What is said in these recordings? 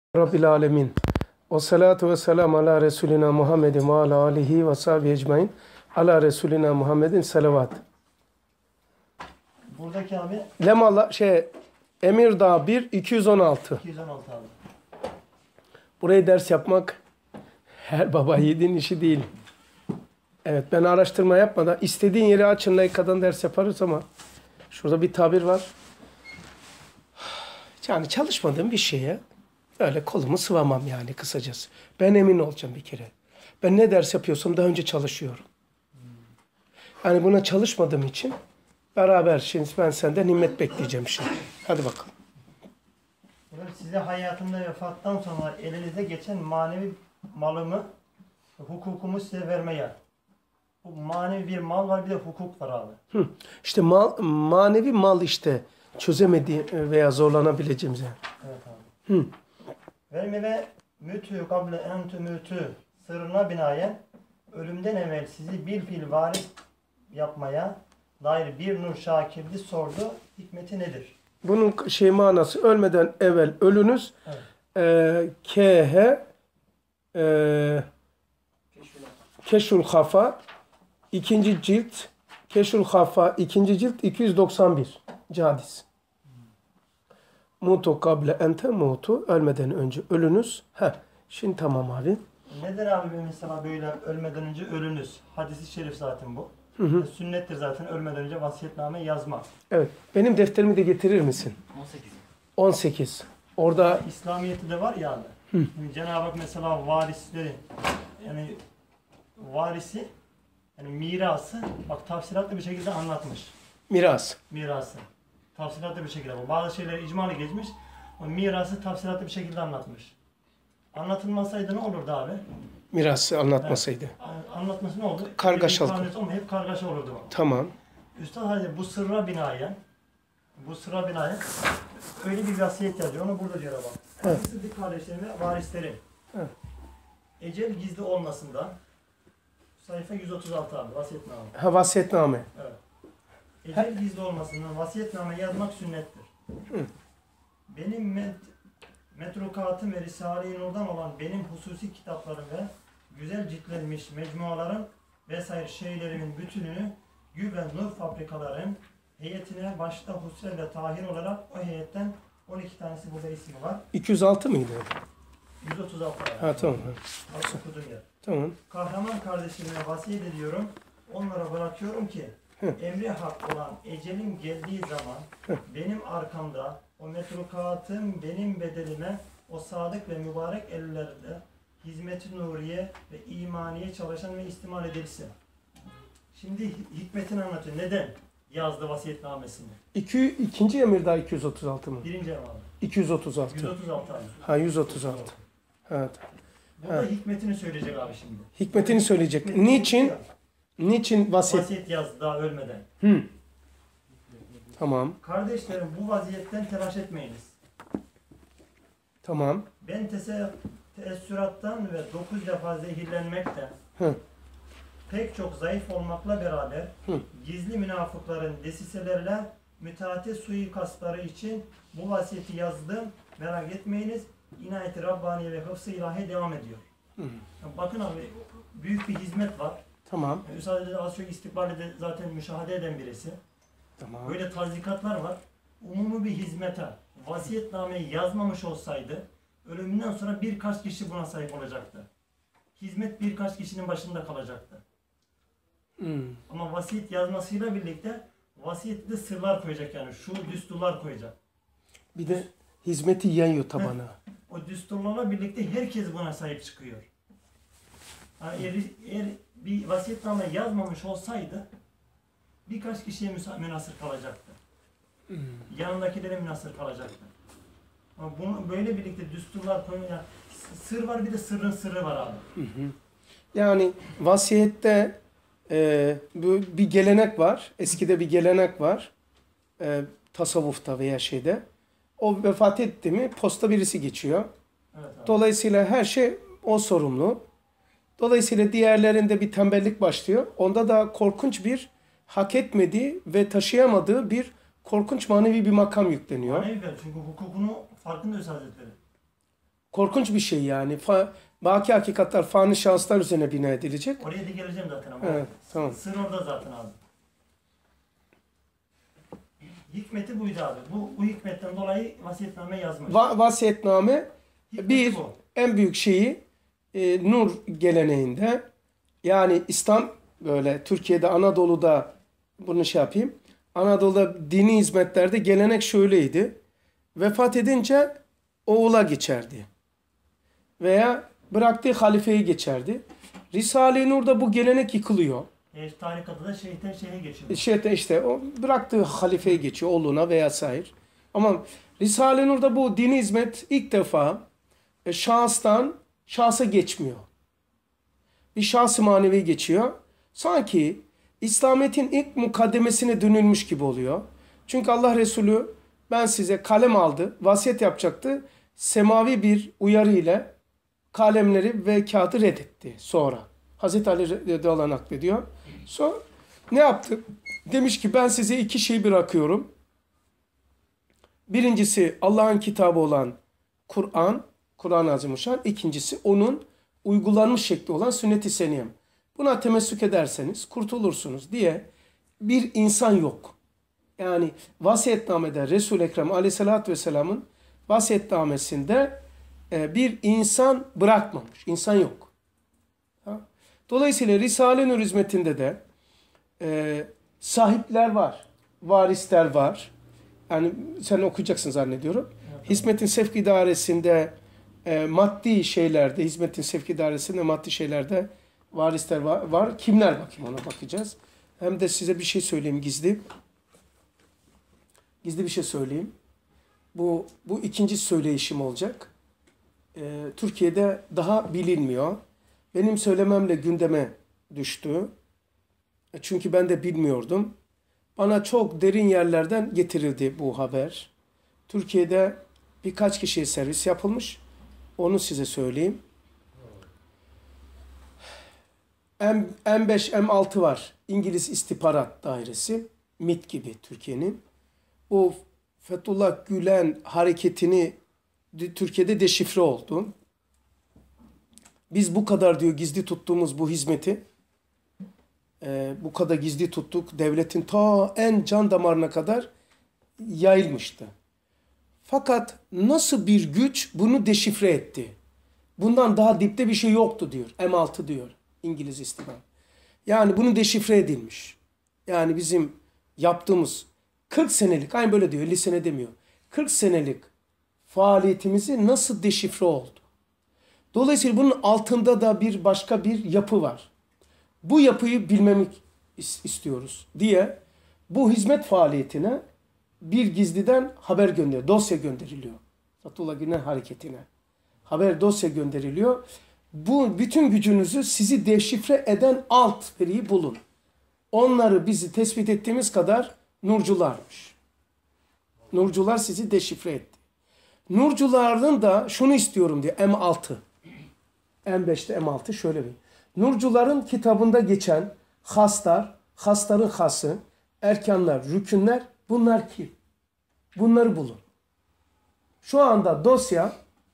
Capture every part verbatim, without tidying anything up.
Rabbil alemin. Ve salatu ve selam ala Resulina Muhammedin ve ala alihi ve sahbihi ecmain. Ala Resulina Muhammedin salavat. Buradaki abi Lemala şey Emirdağ bir iki yüz on altı. iki yüz on altı abi. Burayı ders yapmak her baba yiğidin işi değil. Evet, ben araştırma yapmadan istediğin yeri açın, layıkadan ders yaparız ama şurada bir tabir var. Yani çalışmadığım bir şeye öyle kolumu sıvamam yani kısacası. Ben emin olacağım bir kere. Ben ne ders yapıyorsam daha önce çalışıyorum. Yani buna çalışmadığım için beraber şimdi ben senden himmet bekleyeceğim şimdi. Hadi bakalım. Hocam size hayatımda vefattan sonra elinize geçen manevi malımı, hukukumu size vermeye. Bu manevi bir mal var, bir de hukuk var abi. Hı. İşte mal, manevi mal işte çözemediği veya zorlanabileceğimiz yani. Evet abi. Hı. Verme ve mütü kable entü mütü sırrına binaen ölümden evvel sizi bil fil varis yapmaya dair bir nur şakirdi sordu. Hikmeti nedir? Bunun şey manası ölmeden evvel ölünüz. Evet. E, K-H e, Keşful Hafa ikinci cilt Keşful Hafa ikinci cilt iki yüz doksan bir hadis. Mutu kable ente mutu ölmeden önce ölünüz. Heh, şimdi tamam abi. Nedir abi mesela böyle ölmeden önce ölünüz? Hadis-i şerif zaten bu. Hı hı. Sünnettir zaten ölmeden önce vasiyetname yazmak. Evet. Benim defterimi de getirir misin? on sekiz. on sekiz. Orada İslamiyet'te de var ya abi. Yani Cenab-ı Hak mesela varisleri yani varisi yani mirası bak tafsilatlı bir şekilde anlatmış. miras. Mirası. Tafsilatlı bir şekilde. Bu bazı şeyleri icmalı geçmiş. O mirası tafsilatlı bir şekilde anlatmış. Anlatılmasaydı ne olurdu abi? Mirası anlatmasaydı. Evet. Anlatması ne oldu? Kargaşalık. Ama hep kargaşa olurdu. Bak. Tamam. Üstad Hazretleri bu sırra binaen bu sırra binaen öyle bir vasiyet yazıyor. Onu burada diyor bak. Evet. Sıddık kardeşlerim ve varislerim. Evet. Ecel gizli olmasından sayfa yüz otuz altı abi vasiyetname. Ha, vasiyetname. Evet. Ecel gizli olmasından vasiyetname yazmak sünnettir. Hı. Benim met metrukatım ve Risale-i Nur'dan olan benim hususi kitaplarım ve güzel ciltlenmiş mecmuaların vesaire şeylerimin bütününü Gül ve Nur fabrikaların heyetine başta Husrev ve Tahir olarak o heyetten on iki tanesi burada ismi var. iki yüz altı mıydı? yüz otuz altı var. Ha tamam. Bak okudum ya. Tamam. Kahraman kardeşlerime vasiyet ediyorum. Onlara bırakıyorum ki Hı. emri hak olan ecelin geldiği zaman Hı. benim arkamda o metrukatım benim bedelime o sadık ve mübarek ellerde hizmet-i nuriye ve imaniye çalışan ve istimal edilsin. Şimdi hikmetini anlatıyor. Neden yazdı vasiyetnamesini? İki, ikinci Emirdağ iki yüz otuz altı mı? Birinci abi. iki yüz otuz yüz altı. otuz altı abi. Ha, yüz otuz altı. Evet. Burada Ha. hikmetini söyleyecek abi şimdi. Hikmetini söyleyecek. Hikmetini Niçin? söylüyor. Niçin vasiyet? Vasiyet yazdı daha ölmeden. Hı. Tamam. Kardeşlerim bu vaziyetten telaş etmeyiniz. Tamam. Ben tese teessürattan ve dokuz defa zehirlenmekten Hı. pek çok zayıf olmakla beraber Hı. gizli münafıkların desiselerle müteahhit suikastları için bu vasiyeti yazdım. Merak etmeyiniz. İnayet-i Rabbaniye ve hıfz-ı ilahi devam ediyor. Hı. Yani bakın abi büyük bir hizmet var. Tamam. Yani Üstad de az çok istikbalde de zaten müşahede eden birisi. Tamam. Böyle tazikatlar var. Umumi bir hizmete vasiyetnameyi yazmamış olsaydı ölümünden sonra birkaç kişi buna sahip olacaktı. Hizmet birkaç kişinin başında kalacaktı. Hı. Ama vasiyet yazmasıyla birlikte vasiyette de sırlar koyacak yani. Şu düsturlar koyacak. Bir de hizmeti yayıyor tabana. O düsturlarla birlikte herkes buna sahip çıkıyor. Yani eğer, eğer bir vasiyetname yazmamış olsaydı birkaç kişiye müsa- münasır kalacaktı. Hı. Yanındakilere münasır kalacaktı. Ama bunu böyle birlikte düsturlar koyuyor. Yani sır var bir de sırrın sırrı var abi. Hı hı. Yani vasiyette e, bu bir gelenek var. Eskide bir gelenek var. E, tasavvufta veya şeyde. O vefat etti mi posta birisi geçiyor. Evet abi. Dolayısıyla her şey o sorumlu. Dolayısıyla diğerlerinde bir tembellik başlıyor. Onda da korkunç bir hak etmediği ve taşıyamadığı bir korkunç manevi bir makam yükleniyor. Manevi ver çünkü hukukunu farkında Üstad Hazretleri. Korkunç bir şey yani. Fa, baki hakikatler fani şahıslar üzerine bina edilecek. Oraya da geleceğim zaten ama. Evet, tamam. Sır orada zaten abi. Hikmeti buydu abi. Bu, bu hikmetten dolayı vasiyetname yazmış. Va, vasiyetname Hikmeti bir bu. en büyük şeyi e, Nur geleneğinde, yani İslam böyle Türkiye'de, Anadolu'da bunu şey yapayım. Anadolu'da dini hizmetlerde gelenek şöyleydi. Vefat edince oğula geçerdi. Veya bıraktığı halifeyi geçerdi. Risale-i Nur'da bu gelenek yıkılıyor. E, tarikatı da şeyhten şeye geçiyor. İşte, işte o bıraktığı halifeyi geçiyor oğluna veya sair. Ama Risale-i Nur'da bu dini hizmet ilk defa e, şahıstan şahsa geçmiyor. Bir şahs-ı manevi geçiyor. Sanki İslamiyet'in ilk mukaddemesine dönülmüş gibi oluyor. Çünkü Allah Resulü ben size kalem aldı, vasiyet yapacaktı. Semavi bir uyarı ile kalemleri ve kağıdı reddetti sonra. Hazreti Ali radıyallahu anh naklediyor. Sonra ne yaptı? Demiş ki ben size iki şey bırakıyorum. Birincisi Allah'ın kitabı olan Kur'an, Kur'an-ı Azimuşşan. İkincisi onun uygulanmış şekli olan sünnet-i seniyem. Buna temessük ederseniz kurtulursunuz diye bir insan yok. Yani vasiyetnamede Resul-i Ekrem aleyhissalatü vesselamın vasiyetnamesinde e, bir insan bırakmamış. İnsan yok. Ha? Dolayısıyla Risale-i Nur hizmetinde de e, sahipler var. Varisler var. Yani sen okuyacaksın zannediyorum. Evet. Hizmetin Sevk İdaresi'nde e, maddi şeylerde, hizmetin Sevk İdaresi'nde maddi şeylerde varisler var. var. Kimler bakayım, ona bakacağız. Hem de size bir şey söyleyeyim gizli. Gizli bir şey söyleyeyim. Bu, bu ikinci söyleyişim olacak. Ee, Türkiye'de daha bilinmiyor. Benim söylememle gündeme düştü. Çünkü ben de bilmiyordum. Bana çok derin yerlerden getirildi bu haber. Türkiye'de birkaç kişiye servis yapılmış. Onu size söyleyeyim. M beş M altı var. İngiliz İstihbarat Dairesi. MİT gibi Türkiye'nin. O Fethullah Gülen hareketini Türkiye'de deşifre oldu. Biz bu kadar diyor gizli tuttuğumuz bu hizmeti e, bu kadar gizli tuttuk. Devletin ta en can damarına kadar yayılmıştı. Fakat nasıl bir güç bunu deşifre etti? Bundan daha dipte bir şey yoktu diyor. M altı diyor İngiliz istihbarat. Yani bunu deşifre edilmiş. Yani bizim yaptığımız kırk senelik, aynı böyle diyor, elli sene demiyor. kırk senelik faaliyetimizi nasıl deşifre oldu? Dolayısıyla bunun altında da bir başka bir yapı var. Bu yapıyı bilmemi istiyoruz diye bu hizmet faaliyetine bir gizliden haber gönderiyor, dosya gönderiliyor. Fethullah Gülen hareketine. Haber dosya gönderiliyor. Bu bütün gücünüzü sizi deşifre eden alt veriyi bulun. Onları bizi tespit ettiğimiz kadar nurcularmış. Nurcular sizi deşifre etti. Nurcuların da şunu istiyorum diyor M altı. M beşte M altı şöyle bir. Nurcuların kitabında geçen haslar, hasların hası, erkanlar, rükünler, bunlar kim? Bunları bulun. Şu anda dosya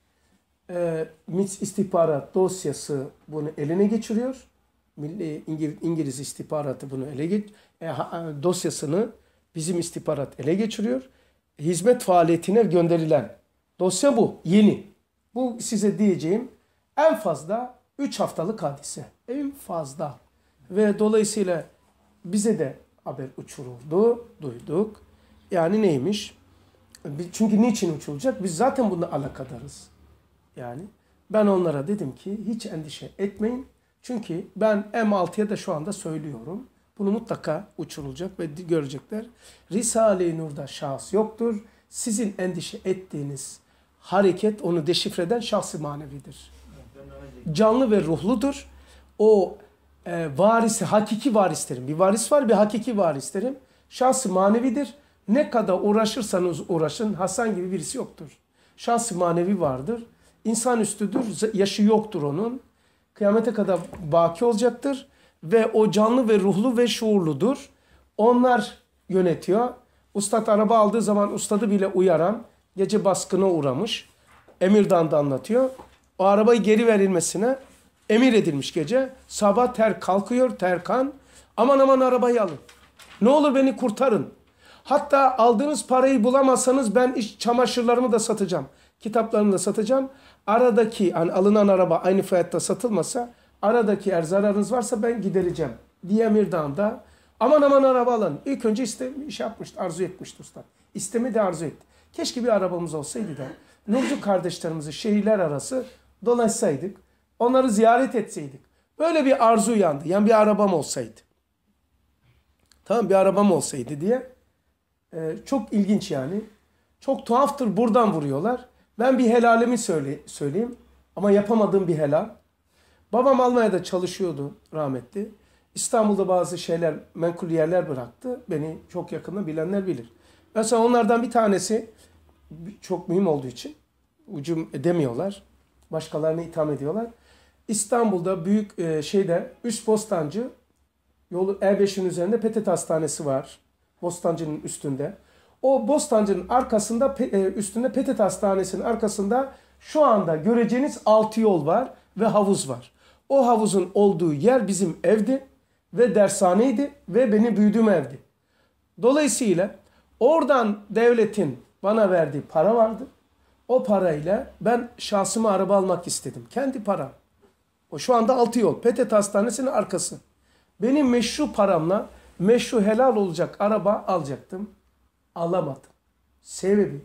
e, MİT istihbarat dosyası bunu eline geçiriyor. Milli İngiliz, İngiliz istihbaratı bunu ele geç, e, dosyasını bizim istihbarat ele geçiriyor. Hizmet faaliyetine gönderilen dosya bu. Yeni. Bu size diyeceğim en fazla üç haftalık hadise. En fazla. Ve dolayısıyla bize de haber uçuruldu. Duyduk. Yani neymiş? Çünkü niçin uçulacak? Biz zaten bununla alakadarız. Yani ben onlara dedim ki hiç endişe etmeyin. Çünkü ben M altıya da şu anda söylüyorum. Bunu mutlaka uçurulacak ve görecekler. Risale-i Nur'da şahıs yoktur. Sizin endişe ettiğiniz hareket onu deşifreden şahs-ı manevidir. Canlı ve ruhludur. O e, varisi, hakiki varislerim. Bir varis var, bir hakiki varislerim. Şahs-ı manevidir. Ne kadar uğraşırsanız uğraşın Hasan gibi birisi yoktur. Şahs-ı manevi vardır. İnsanüstüdür. Yaşı yoktur onun. Kıyamete kadar baki olacaktır. Ve o canlı ve ruhlu ve şuurludur. Onlar yönetiyor. Ustad araba aldığı zaman ustadı bile uyaran, gece baskına uğramış. Emirdağ'da anlatıyor. O arabayı geri verilmesine emir edilmiş gece. Sabah ter kalkıyor Terkan. Aman aman arabayı alın. Ne olur beni kurtarın. Hatta aldığınız parayı bulamazsanız ben iç çamaşırlarımı da satacağım. Kitaplarımı da satacağım. Aradaki hani alınan araba aynı fiyatta satılmasa aradaki eğer zararınız varsa ben gidereceğim diye Emirdağ'da aman aman araba alın. İlk önce iste, iş yapmıştı, arzu etmişti usta. İstemi de arzu etti. Keşke bir arabamız olsaydı da Nurcu kardeşlerimizi şehirler arası dolaşsaydık. Onları ziyaret etseydik. Böyle bir arzu uyandı. Yani bir arabam olsaydı. Tamam bir arabam olsaydı diye. Ee, çok ilginç yani. Çok tuhaftır buradan vuruyorlar. Ben bir helalimi söyle, söyleyeyim. Ama yapamadığım bir helal. Babam Almanya'da çalışıyordu rahmetli. İstanbul'da bazı şeyler, menkul yerler bıraktı. Beni çok yakından bilenler bilir. Mesela onlardan bir tanesi çok mühim olduğu için ucum edemiyorlar. Başkalarını itham ediyorlar. İstanbul'da büyük e, şeyde Üst Bostancı yolu E beşin üzerinde P T T Hastanesi var. Bostancı'nın üstünde. O Bostancı'nın arkasında üstünde P T T Hastanesi'nin arkasında şu anda göreceğiniz altı yol var ve havuz var. O havuzun olduğu yer bizim evdi ve dershaneydi ve benim büyüdüğüm evdi. Dolayısıyla oradan devletin bana verdiği para vardı. O parayla ben şahsıma araba almak istedim. Kendi param. O şu anda altı yol. P T T Hastanesi'nin arkası. Benim meşru paramla meşru helal olacak araba alacaktım. Alamadım. Sebebi.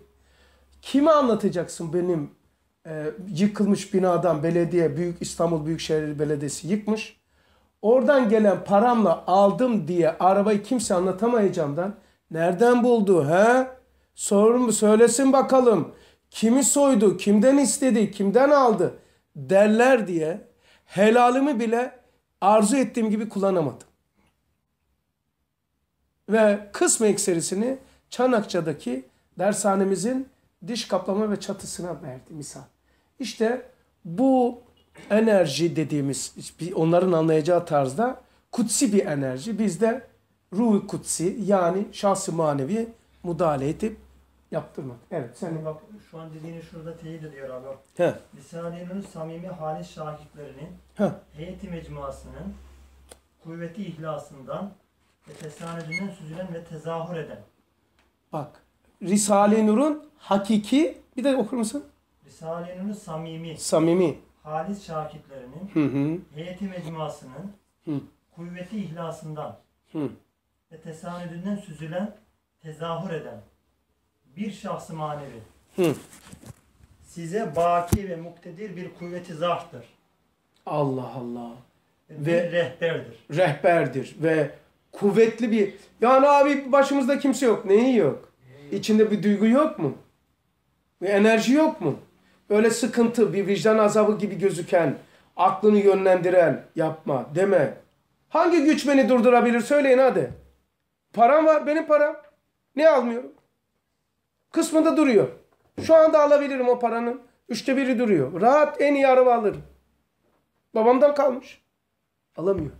Kime anlatacaksın benim e, yıkılmış binadan belediye, Büyük İstanbul Büyükşehir Belediyesi yıkmış. Oradan gelen paramla aldım diye arabayı kimse anlatamayacağımdan nereden buldu he? Sorun mu? Söylesin bakalım. Kimi soydu, kimden istedi, kimden aldı derler diye helalimi bile arzu ettiğim gibi kullanamadım. Ve kısmı ekserisini Çanakça'daki dershanemizin diş kaplama ve çatısına verdi misal. İşte bu enerji dediğimiz onların anlayacağı tarzda kutsi bir enerji. Bizde ruh-u kutsi yani şahs-ı manevi müdahale edip yaptırmak. Evet sen Bak şu an dediğini şurada teyit ediyor abi. He. Risale-i Nur'un samimi halis şahitlerinin He. heyeti mecmuasının kuvveti ihlasından ve tesanüdünden süzülen ve tezahür eden. Bak. Risale-i Nur'un hakiki bir de okur musun? Risale-i Nur'un samimi Samimi. halis şakitlerinin Hı hı. heyeti mecmuasının Hı. kuvveti ihlasından Hı. ve tesanüdünden süzülen, tezahür eden bir şahsı manevi Hı. size baki ve muktedir bir kuvveti zahtır. Allah Allah. Ve Ve- bir rehberdir. Rehberdir ve kuvvetli bir yani abi başımızda kimse yok. Neyi yok? İçinde bir duygu yok mu? Bir enerji yok mu? Öyle sıkıntı, bir vicdan azabı gibi gözüken, aklını yönlendiren yapma deme. Hangi güç beni durdurabilir? Söyleyin hadi. Param var, benim param. Ne almıyorum? Kısmında duruyor. Şu anda alabilirim o paranın. Üçte biri duruyor. Rahat en iyi araba alırım. Babamdan kalmış. Alamıyor.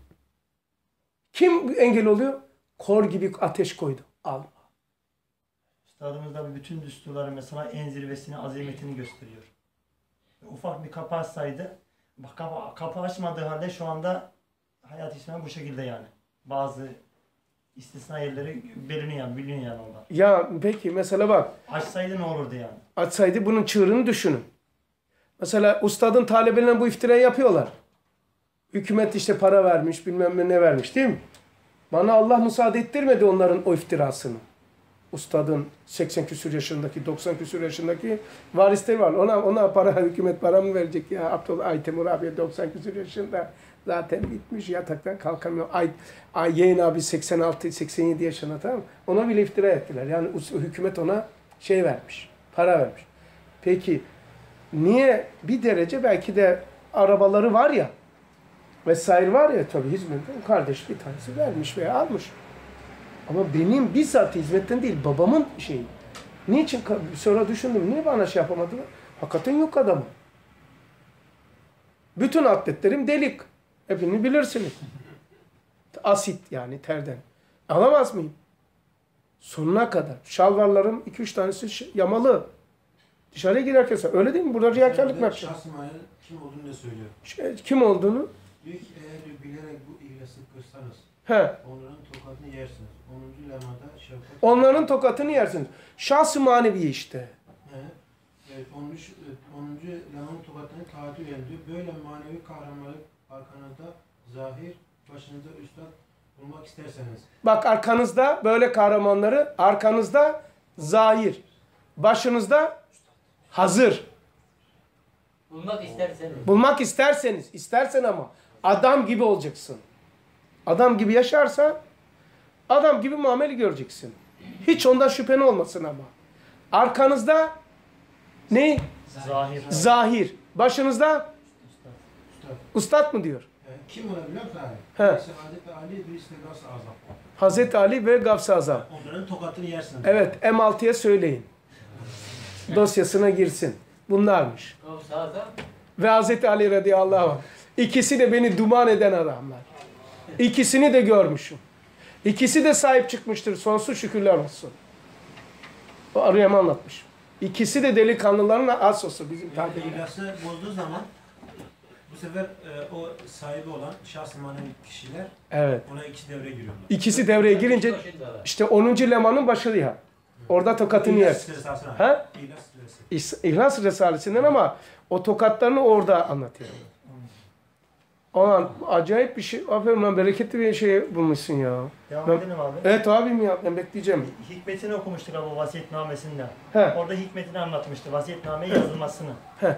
Kim engel oluyor? Kor gibi ateş koydu. Alma. Üstadımız da bütün düsturları mesela en zirvesini, azametini gösteriyor. Ufak bir kapı açsaydı, bak kapı, kapı açmadığı halde şu anda hayat İslam bu şekilde yani. Bazı istisna yerleri belini yani, biliniyor yani onlar. Ya peki mesela bak. Açsaydı ne olurdu yani? Açsaydı bunun çığırını düşünün. Mesela ustadın talebelerine bu iftirayı yapıyorlar. Hükümet işte para vermiş, bilmem ne vermiş değil mi? Bana Allah müsaade ettirmedi onların o iftirasını. Ustadın seksen küsur yaşındaki, doksan küsur yaşındaki varisleri var. Ona ona para, hükümet para mı verecek ya? Abdullah Aytemur abi doksan küsur yaşında zaten bitmiş, yataktan kalkamıyor. Ay, Ay Yeğen abi seksen altı seksen yedi yaşında, tamam mı? Ona bile iftira ettiler. Yani hükümet ona şey vermiş, para vermiş. Peki niye bir derece belki de arabaları var ya vesaire var ya tabii hizmetten kardeş bir tanesi vermiş veya almış. Ama benim bizzat hizmetten değil babamın şeyi. Niçin? Sonra düşündüm. Niye bana şey yapamadılar? Hakikaten yok adamı. Bütün atletlerim delik. Hepini bilirsiniz. Asit yani terden. Alamaz mıyım? Sonuna kadar. Şalvarlarım iki üç tanesi yamalı. Dışarıya girerken say. Öyle değil mi? Burada riyakarlık mı yapacağız? Şahs-ı manevi kim olduğunu ne söylüyor? Şey, kim olduğunu? Diyor ki eğer bilerek bu ihlası kırsanız He. onların tokatını yersiniz. onuncu lemada şefkat... Onların tokatını yersiniz. Şahs-ı manevi işte. He. Evet, onuncu, onuncu lemanın tokatını tahaddül ediyor. Böyle manevi kahramanlık arkanızda zahir, başınızda üstad bulmak isterseniz. Bak arkanızda böyle kahramanları, arkanızda zahir, başınızda hazır. Bulmak isterseniz. Bulmak isterseniz, istersen ama adam gibi olacaksın. Adam gibi yaşarsan adam gibi muamele göreceksin. Hiç ondan şüphen olmasın ama. Arkanızda ne? Zahir. Zahir. Başınızda Üstad. ustad mı diyor? He, kim olabiliyor musun abi? He. Birisi Hazreti Ali, birisi de Gavs-ı Azam. Hazreti Ali ve Gavs-ı Azam. Onların tokatını yersiniz. Evet, M altıya söyleyin. Dosyasına girsin. Bunlarmış. Sağda. Ve Hazreti Ali radıyallahu anh. İkisi de beni duman eden adamlar. İkisini de görmüşüm. İkisi de sahip çıkmıştır. Sonsuz şükürler olsun. O arayama anlatmış. İkisi de delikanlıların asosu bizim Yani takibimiz. ihlası bozduğu zaman bu sefer e, o sahibi olan şahs-ı manevi kişiler Evet. ona iki devre giriyorlar. İkisi devreye girince işte onuncu lemanın başı ya. Orada tokatını yer. İhlas Risalesi'ne. Ha? İhlas Risalesi. İs- İhlas Risalesi'nden ama o tokatlarını orada anlatıyor. O an acayip bir şey. Aferin lan, bereketli bir şey bulmuşsun ya. Devam Ben- edelim abi. Evet abim ya, ben bekleyeceğim. Hikmetini okumuştuk abi vasiyetnamesinde. He. Orada hikmetini anlatmıştı. Vasiyetname yazılmasını. He.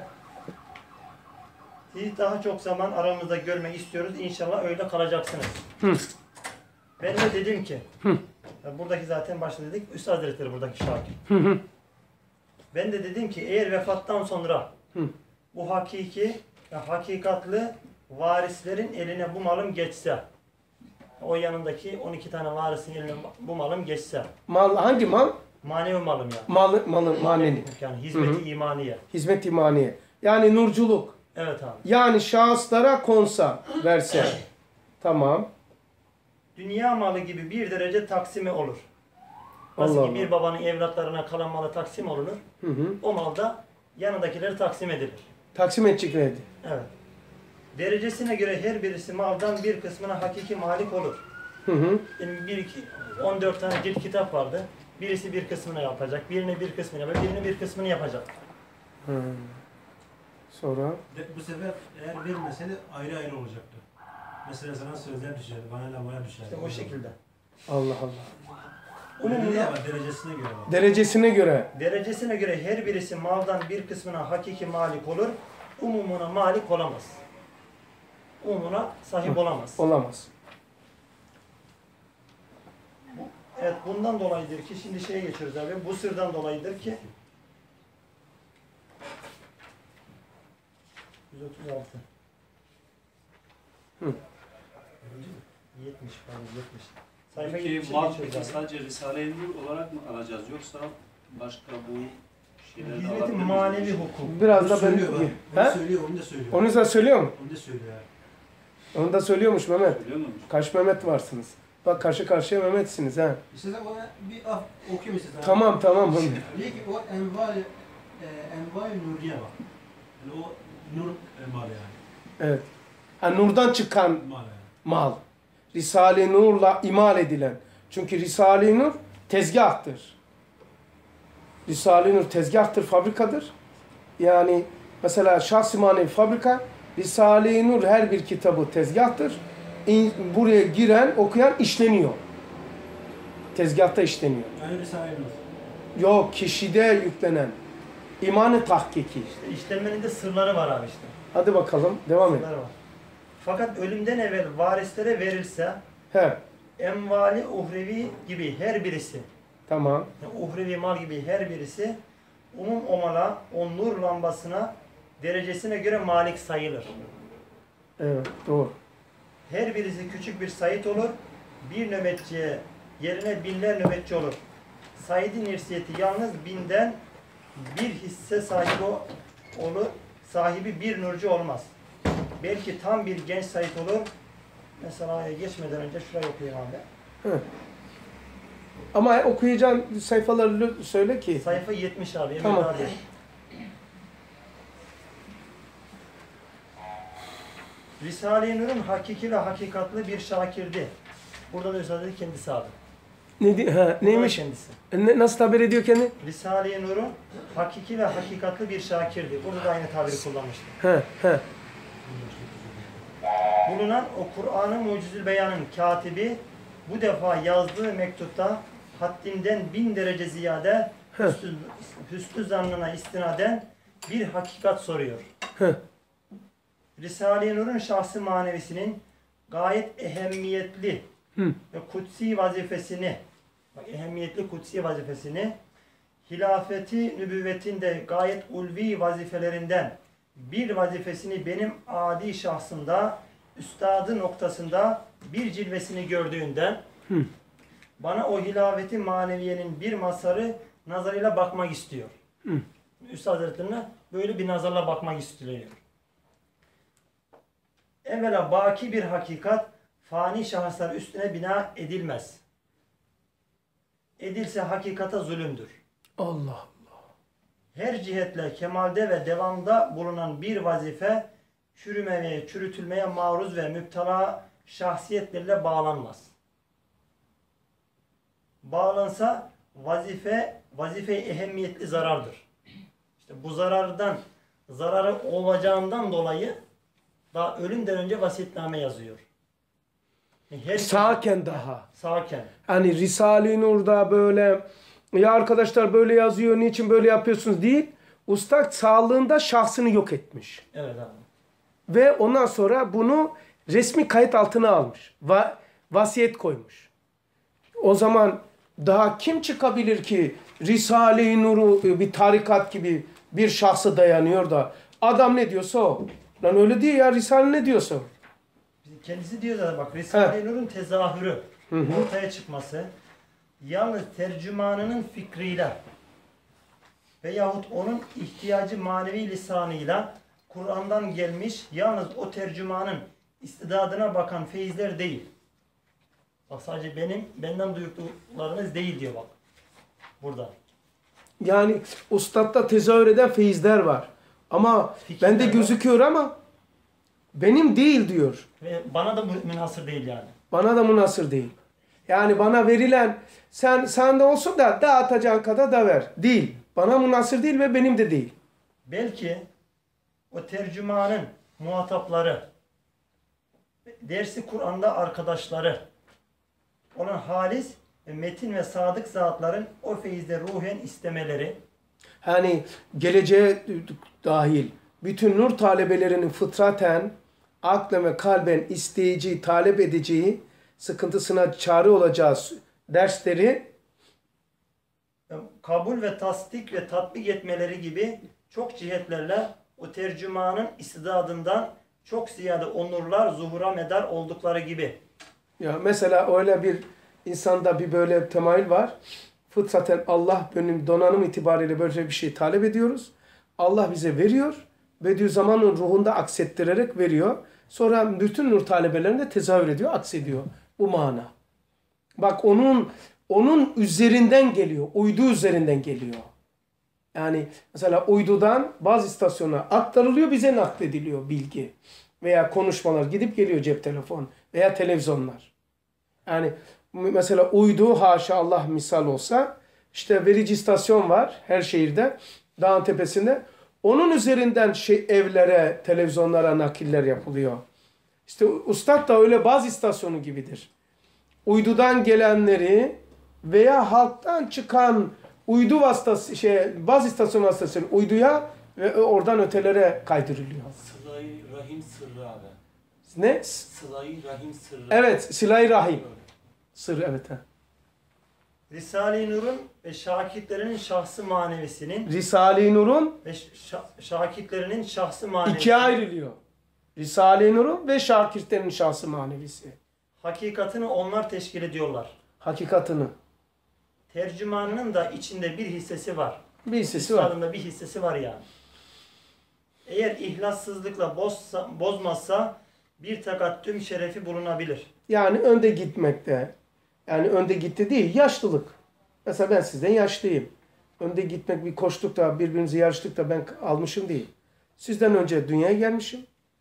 Sizi daha çok zaman aramızda görmek istiyoruz. İnşallah öyle kalacaksınız. Hı. Ben de dedim ki, Hı. buradaki zaten başta dedik, Üstad Hazretleri buradaki şakir. Hı hı. Ben de dedim ki eğer vefattan sonra Hı. bu hakiki, ya hakikatlı varislerin eline bu malım geçse, o yanındaki on iki tane varisin eline bu malım geçse, Mal, hangi mal? manevi malım ya. Malı, malı, manevi. Yani hizmeti Hı hı. imaniye. Hizmet imaniye. Yani nurculuk. Evet abi. Yani şahıslara konsa, verse. Tamam. Dünya malı gibi bir derece taksimi olur. Nasıl Allah ki Allah. bir babanın evlatlarına kalan malı taksim olunur, Hı hı. o mal da yanındakileri taksim edilir. Taksim edecek neydi? Evet. Derecesine göre her birisi maldan bir kısmına hakiki malik olur. Hı hı. Yani bir iki, on dört tane cilt kitap vardı. Birisi bir kısmını yapacak, birine bir kısmını yapacak, birine bir kısmını yapacak. Hı. Sonra? De, bu sefer eğer vermese de ayrı ayrı olacaktı. Mesela sana sözler düşerdi, bana lamaya düşerdi. İşte o şekilde. Allah Allah. Öyle değil ama derecesine göre var. Derecesine göre. Derecesine göre her birisi maldan bir kısmına hakiki malik olur, umumuna malik olamaz. Umumuna sahip olamaz. Olamaz. Evet, bundan dolayıdır ki, şimdi şeye geçiyoruz abi, bu sırdan dolayıdır ki yüz otuz altı Hı. yetmiş pardon yetmiş. Sayfa Peki yetmişe mal geçiyoruz peki abi. sadece Risale-i Nur olarak mı alacağız yoksa başka bu şeyleri de Hizmetin alabilir miyiz? manevi hukuk. Biraz Onu da ben... söylüyor bak. Onu He? söylüyor, onu da söylüyor. Onu da söylüyor mu? Onu da söylüyor. Onu da söylüyormuş Mehmet. Biliyor musun? Kaç Mehmet varsınız? Bak karşı karşıya Mehmet'siniz ha. İstersen ona bir af okuyayım istersen. Tamam tamam. Diyor ki o enval, e, enval nuriye var. Yani o nur e, malı yani. Evet. Ha, nurdan çıkan Mal yani. mal. Risale-i Nur'la imal edilen. Çünkü Risale-i Nur tezgahtır. Risale-i Nur tezgahtır, fabrikadır. Yani mesela Şahs-ı Manevi fabrika, Risale-i Nur her bir kitabı tezgahtır. İn- buraya giren, okuyan işleniyor. Tezgahta işleniyor. Yani Risale-i Nur. Yok, kişide yüklenen. İmanı tahkiki. İşlenmenin de sırları var abi işte. Hadi bakalım, devam et. Sırları var. Fakat ölümden evvel varislere verilse, He, emvali uhrevi gibi her birisi, tamam. yani uhrevi mal gibi her birisi, umum o mala, o nur lambasına, derecesine göre malik sayılır. Evet, doğru. Her birisi küçük bir sayit olur, bir nöbetçiye yerine binler nöbetçi olur. Saidin irsiyeti yalnız binden bir hisse sahibi olur, sahibi bir nurcu olmaz. Belki tam bir genç sayit olur. Mesela geçmeden önce şurayı okuyayım abi. Hı. Ama okuyacağın sayfaları söyle ki. Sayfa yetmiş abi. Emre Tamam. abi. Risale-i Nur'un hakiki ve hakikatlı bir şakirdi. Burada da Üstad kendisi abi. Ne, di- ha, neymiş? Kendisi. Ne, nasıl tabir ediyor kendi? Risale-i Nur'un hakiki ve hakikatlı bir şakirdi. Burada da aynı tabiri kullanmıştır. Ha, ha. Bulunan o Kur'an-ı Mucizül Beyan'ın katibi bu defa yazdığı mektupta haddinden bin derece ziyade hüsnü, hüsnü zannına istinaden bir hakikat soruyor. Hı. Risale-i Nur'un şahsı manevisinin gayet ehemmiyetli Hı. ve kutsi vazifesini, bak ehemmiyetli kutsi vazifesini, hilafeti nübüvvetin de gayet ulvi vazifelerinden bir vazifesini benim adi şahsımda, üstadı noktasında bir cilvesini gördüğünden Hı. bana o hilafeti maneviyenin bir masarı nazarıyla bakmak istiyor. Hı. Üstad Hazretlerine böyle bir nazarla bakmak istiyor. Evvela baki bir hakikat fani şahıslar üstüne bina edilmez. Edilse hakikata zulümdür. Allah. Her cihetle kemalde ve devamda bulunan bir vazife çürümeye, çürütülmeye maruz ve müptela şahsiyetlerle bağlanmaz. Bağlansa vazife, vazife ehemmiyetli zarardır. İşte bu zarardan, zararı olacağından dolayı daha ölümden önce vasiyetname yazıyor. Her Sağken daha. Sağken. Hani Risale-i Nur'da böyle ya arkadaşlar böyle yazıyor niçin böyle yapıyorsunuz değil. Ustad sağlığında şahsını yok etmiş. Evet abi. Ve ondan sonra bunu resmi kayıt altına almış. Va vasiyet koymuş. O zaman daha kim çıkabilir ki Risale-i Nur'u bir tarikat gibi bir şahsa dayanıyor da adam ne diyorsa o. Lan öyle değil ya, Risale ne diyorsa o. Kendisi diyor da bak Risale-i Nur'un tezahürü, Hı hı. ortaya çıkması yalnız tercümanının fikriyle veyahut onun ihtiyacı manevi lisanıyla Kur'an'dan gelmiş yalnız o tercümanın istidadına bakan feyizler değil. Bak sadece benim, benden duyduklarınız değil diyor bak. Burada. Yani ustadda tezahür eden feyizler var. Ama Fikirler bende var. gözüküyor ama benim değil diyor. Ve bana da bu münhasır değil yani. Bana da münhasır değil. Yani bana verilen sen sende olsun da dağıtacağın kadar da ver. Değil. Bana münhasır değil ve benim de değil. Belki o tercümanın muhatapları, dersi Kur'an'da arkadaşları olan halis ve metin ve sadık zatların o feyizde ruhen istemeleri, Hani geleceğe dahil bütün nur talebelerinin fıtraten, aklen ve kalben isteyeceği, talep edeceği, sıkıntısına çare olacağı dersleri kabul ve tasdik ve tatbik etmeleri gibi çok cihetlerle o tercümanın istidadından çok ziyade onurlar zuhura medar oldukları gibi. ya mesela öyle bir insanda bir böyle temayül var. Fıtraten Allah benim donanım itibariyle böyle bir şey talep ediyoruz. Allah bize veriyor. Bediüzzaman'ın ruhunda aksettirerek veriyor. Sonra bütün nur talebelerinde tezahür ediyor, aksediyor. Bu mana. Bak onun onun üzerinden geliyor. Uydu üzerinden geliyor. Yani mesela uydudan bazı istasyona aktarılıyor, bize naklediliyor bilgi. Veya konuşmalar gidip geliyor cep telefon veya televizyonlar. Yani mesela uydu haşa Allah misal olsa işte verici istasyon var her şehirde dağın tepesinde. Onun üzerinden şey, evlere, televizyonlara nakiller yapılıyor. İşte ustad da öyle bazı istasyonu gibidir. Uydudan gelenleri veya halktan çıkan uydu vasıtası, şey, baz istasyon vasıtasıyla uyduya ve oradan ötelere kaydırılıyor. Sıla-i Rahim sırrı abi. Ne? Sıla-i Rahim sırrı. Evet, Silah-i Rahim. Sır, evet. Ha. Risale-i Nur'un ve şakitlerinin şahsı manevisinin Risale-i Nur'un ve şa- şakitlerinin şahsı manevisi ikiye ayrılıyor. Risale-i Nur'un ve şakirtlerin şahsı manevisi. hakikatını onlar teşkil ediyorlar. Hakikatını. Tercümanının da içinde bir hissesi var. Bir hissesi var. Üstadın da bir hissesi var yani. Eğer ihlassızlıkla bozsa, bozmazsa bir takattüm şerefi bulunabilir. Yani önde gitmekte. Yani önde gitti değil, yaşlılık. Mesela ben sizden yaşlıyım. Önde gitmek bir koştuk da birbirimizi yarıştık da ben almışım değil. Sizden önce dünyaya gelmişim.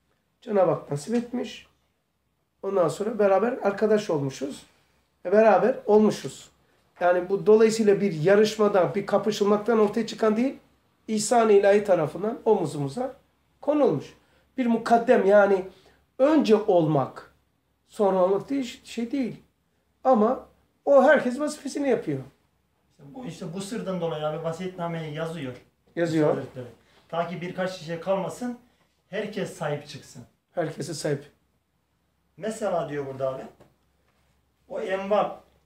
Cenab-ı Hak nasip etmiş. Ondan sonra beraber arkadaş olmuşuz. E, beraber olmuşuz. Yani bu dolayısıyla bir yarışmadan, bir kapışılmaktan ortaya çıkan değil, İhsan-ı İlahi tarafından omuzumuza konulmuş. Bir mukaddem, yani önce olmak, sonra olmak değil, şey değil. Ama o herkes vazifesini yapıyor. İşte bu, işte bu sırdan dolayı abi vasiyetnameyi yazıyor. Yazıyor. Hazretleri. Ta ki birkaç kişiye kalmasın, herkes sahip çıksın. Herkese sahip. Mesela diyor burada abi, o enval,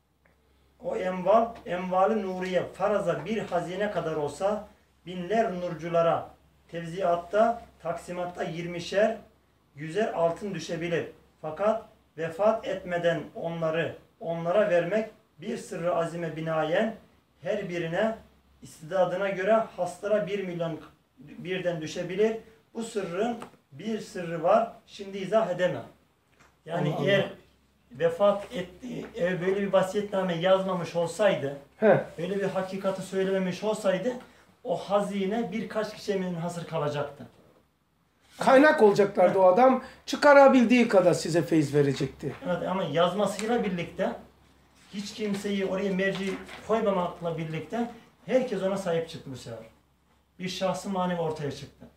o enval, enval-i nuriye faraza bir hazine kadar olsa binler nurculara tevziatta, taksimatta yirmişer, yüzer altın düşebilir. Fakat vefat etmeden onları onlara vermek bir sırrı azime binaen her birine istidadına göre haslara bir milyon birden düşebilir. Bu sırrın bir sırrı var. Şimdi izah edemem. Yani Allah eğer Allah. vefat etti, eğer böyle bir vasiyetname yazmamış olsaydı, He. böyle bir hakikati söylememiş olsaydı, o hazine birkaç kişiye münhasır kalacaktı. Kaynak olacaklardı o adam. Çıkarabildiği kadar size feyiz verecekti. Evet, ama yazmasıyla birlikte hiç kimseyi oraya merci koymamakla birlikte herkes ona sahip çıktı bu sefer. Bir şahsı manevi ortaya çıktı.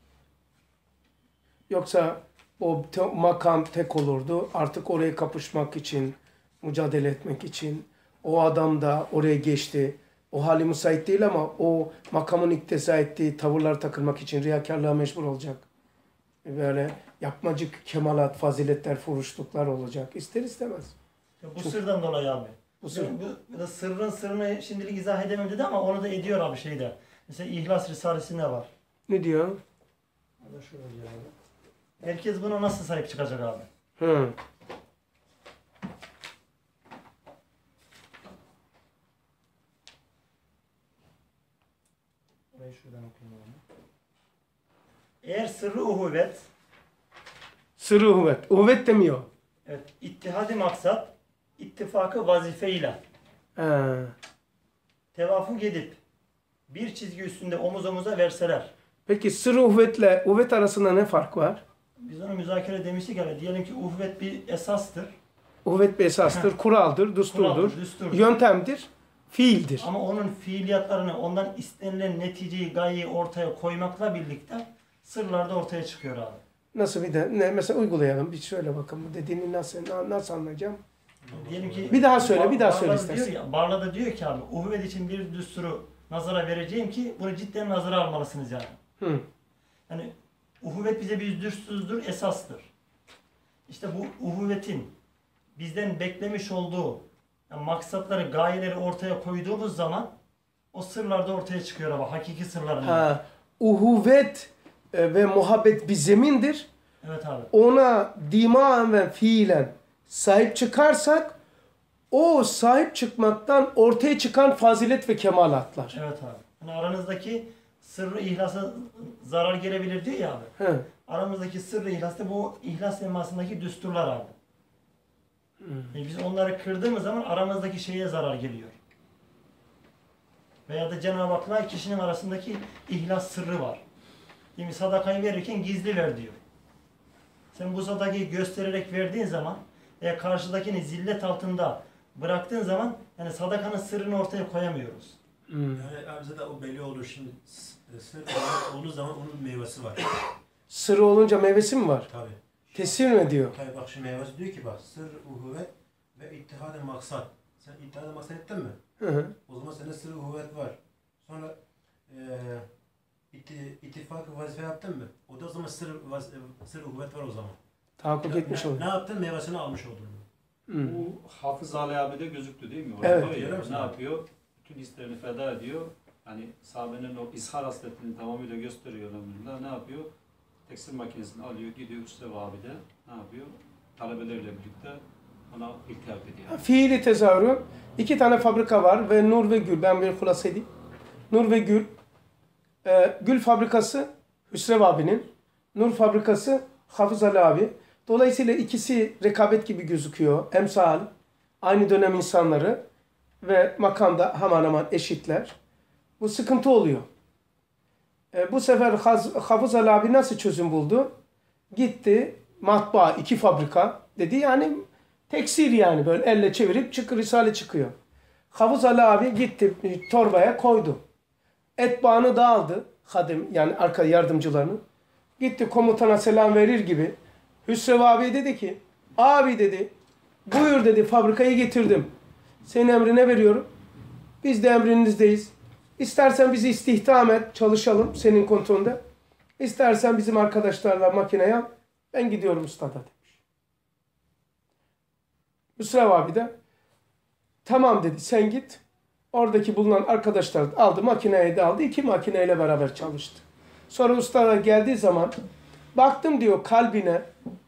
Yoksa o te- makam tek olurdu. Artık oraya kapışmak için, mücadele etmek için. O adam da oraya geçti. O hali müsait değil ama o makamın iktesa ettiği tavırlar takılmak için riyakarlığa mecbur olacak. Böyle yapmacık kemalat, faziletler, furuşluklar olacak. İster istemez. Ya bu sırdan dolayı abi. Bu sır. Bu, bu da sırrın sırrını şimdilik izah edemem dedi ama onu da ediyor abi şeyde. Mesela İhlas Risalesi'nde var. Ne diyor? O da şöyle diyor abi. Herkes buna nasıl sahip çıkacak abi? Hı. Burayı şuradan okuyayım abi. Eğer sırrı uhuvvet, Sırrı uhvet. Uhvet demiyor. evet, ittihadi maksat, ittifakı vazifeyle Ha. tevafuk edip bir çizgi üstünde omuz omuza verseler. Peki sırrı uhvetle uhvet arasında ne fark var? Biz onu müzakere demiştik ya, diyelim ki uhvet bir esastır. Uhvet bir esastır, kuraldır, düsturdur, Kuraldır, düsturdur. yöntemdir, fiildir. Ama onun fiiliyatlarını, ondan istenilen neticeyi, gayeyi ortaya koymakla birlikte sırlar da ortaya çıkıyor abi. Nasıl bir de ne mesela uygulayalım. Bir söyle bakalım dediğini nasıl na- nasıl anlayacağım? Diyelim ki Bir daha söyle, bir daha söyle Barla istersen. diyor ya, Barla da diyor ki abi, uhvet için bir düsturu nazara vereceğim ki bunu cidden nazara almalısınız yani. Hı. Yani uhuvvet bize bir düsturdur, esastır. İşte bu uhuvvetin bizden beklemiş olduğu yani maksatları, gayeleri ortaya koyduğumuz zaman o sırlar da ortaya çıkıyor ama hakiki sırların. Ha, uhuvvet e, ve muhabbet bir zemindir. Evet abi. Ona dimaen ve fiilen sahip çıkarsak o sahip çıkmaktan ortaya çıkan fazilet ve kemalatlar. Evet abi. Yani aranızdaki sırrı ihlasa zarar gelebilir diyor ya abi. Hı. Aramızdaki sırrı ihlas da bu ihlas emasındaki düsturlar abi. Yani biz onları kırdığımız zaman aramızdaki şeye zarar geliyor. Veya da Cenab-ı Hak'la kişinin arasındaki ihlas sırrı var. Yani sadakayı verirken gizli ver diyor. Sen bu sadakayı göstererek verdiğin zaman veya karşıdakini zillet altında bıraktığın zaman yani sadakanın sırrını ortaya koyamıyoruz. Hı. Yani abi zaten o belli olur şimdi. S- Sır olarak olduğu zaman onun meyvesi var. Sırrı olunca meyvesi mi var? Tabii. Tesir mi diyor? Tabii bak şu meyvesi diyor ki bak sır, uhuvvet ve ittihad-ı maksat. Sen ittihad-ı maksat ettin mi? Hı hı. O zaman sende sır, uhuvvet var. Sonra eee itti, ittifak vazife yaptın mı? O da o zaman sır, vaz, sır, uhuvvet var o zaman. Tahakkuk etmiş ne, oluyor. ne yaptın? Meyvesini almış oldun. Hı. Bu Hafız Ali abi de gözüktü değil mi? Evet. Orada Görüyor musun? ne yapıyor? Bütün hislerini feda ediyor. Hani sahabenin o izhar hasletini tamamıyla gösteriyor elhamdülillah. Ne yapıyor? Tekstil makinesini alıyor, gidiyor Üstev abi de ne yapıyor? Talebelerle birlikte ona iltihap ediyor. Fiili tezahürü. İki tane fabrika var ve Nur ve Gül. Ben bir hulasa edeyim. Nur ve Gül. Ee, Gül fabrikası Hüsrev abinin. Nur fabrikası Hafız Ali abi. Dolayısıyla ikisi rekabet gibi gözüküyor. Emsal, aynı dönem insanları ve makamda hemen hemen eşitler. Bu sıkıntı oluyor. Ee, bu sefer Haz- Hafız Ali abi nasıl çözüm buldu? Gitti matbaa, iki fabrika dedi. Yani tekstil yani böyle elle çevirip çık risale çıkıyor. Hafız Ali abi gitti torbaya koydu. Etbaanı da aldı. Hadim yani arka yardımcılarını. Gitti komutana selam verir gibi. Hüsrev abi dedi ki abi dedi buyur dedi fabrikayı getirdim. Senin emrine veriyorum. Biz de emrinizdeyiz. İstersen bizi istihdam et çalışalım senin kontrolünde. İstersen bizim arkadaşlarla makineye al. Ben gidiyorum ustada demiş. Hüsrev abi de tamam dedi sen git. Oradaki bulunan arkadaşlar aldı makineyi de aldı. İki makineyle beraber çalıştı. Sonra usta geldiği zaman baktım diyor kalbine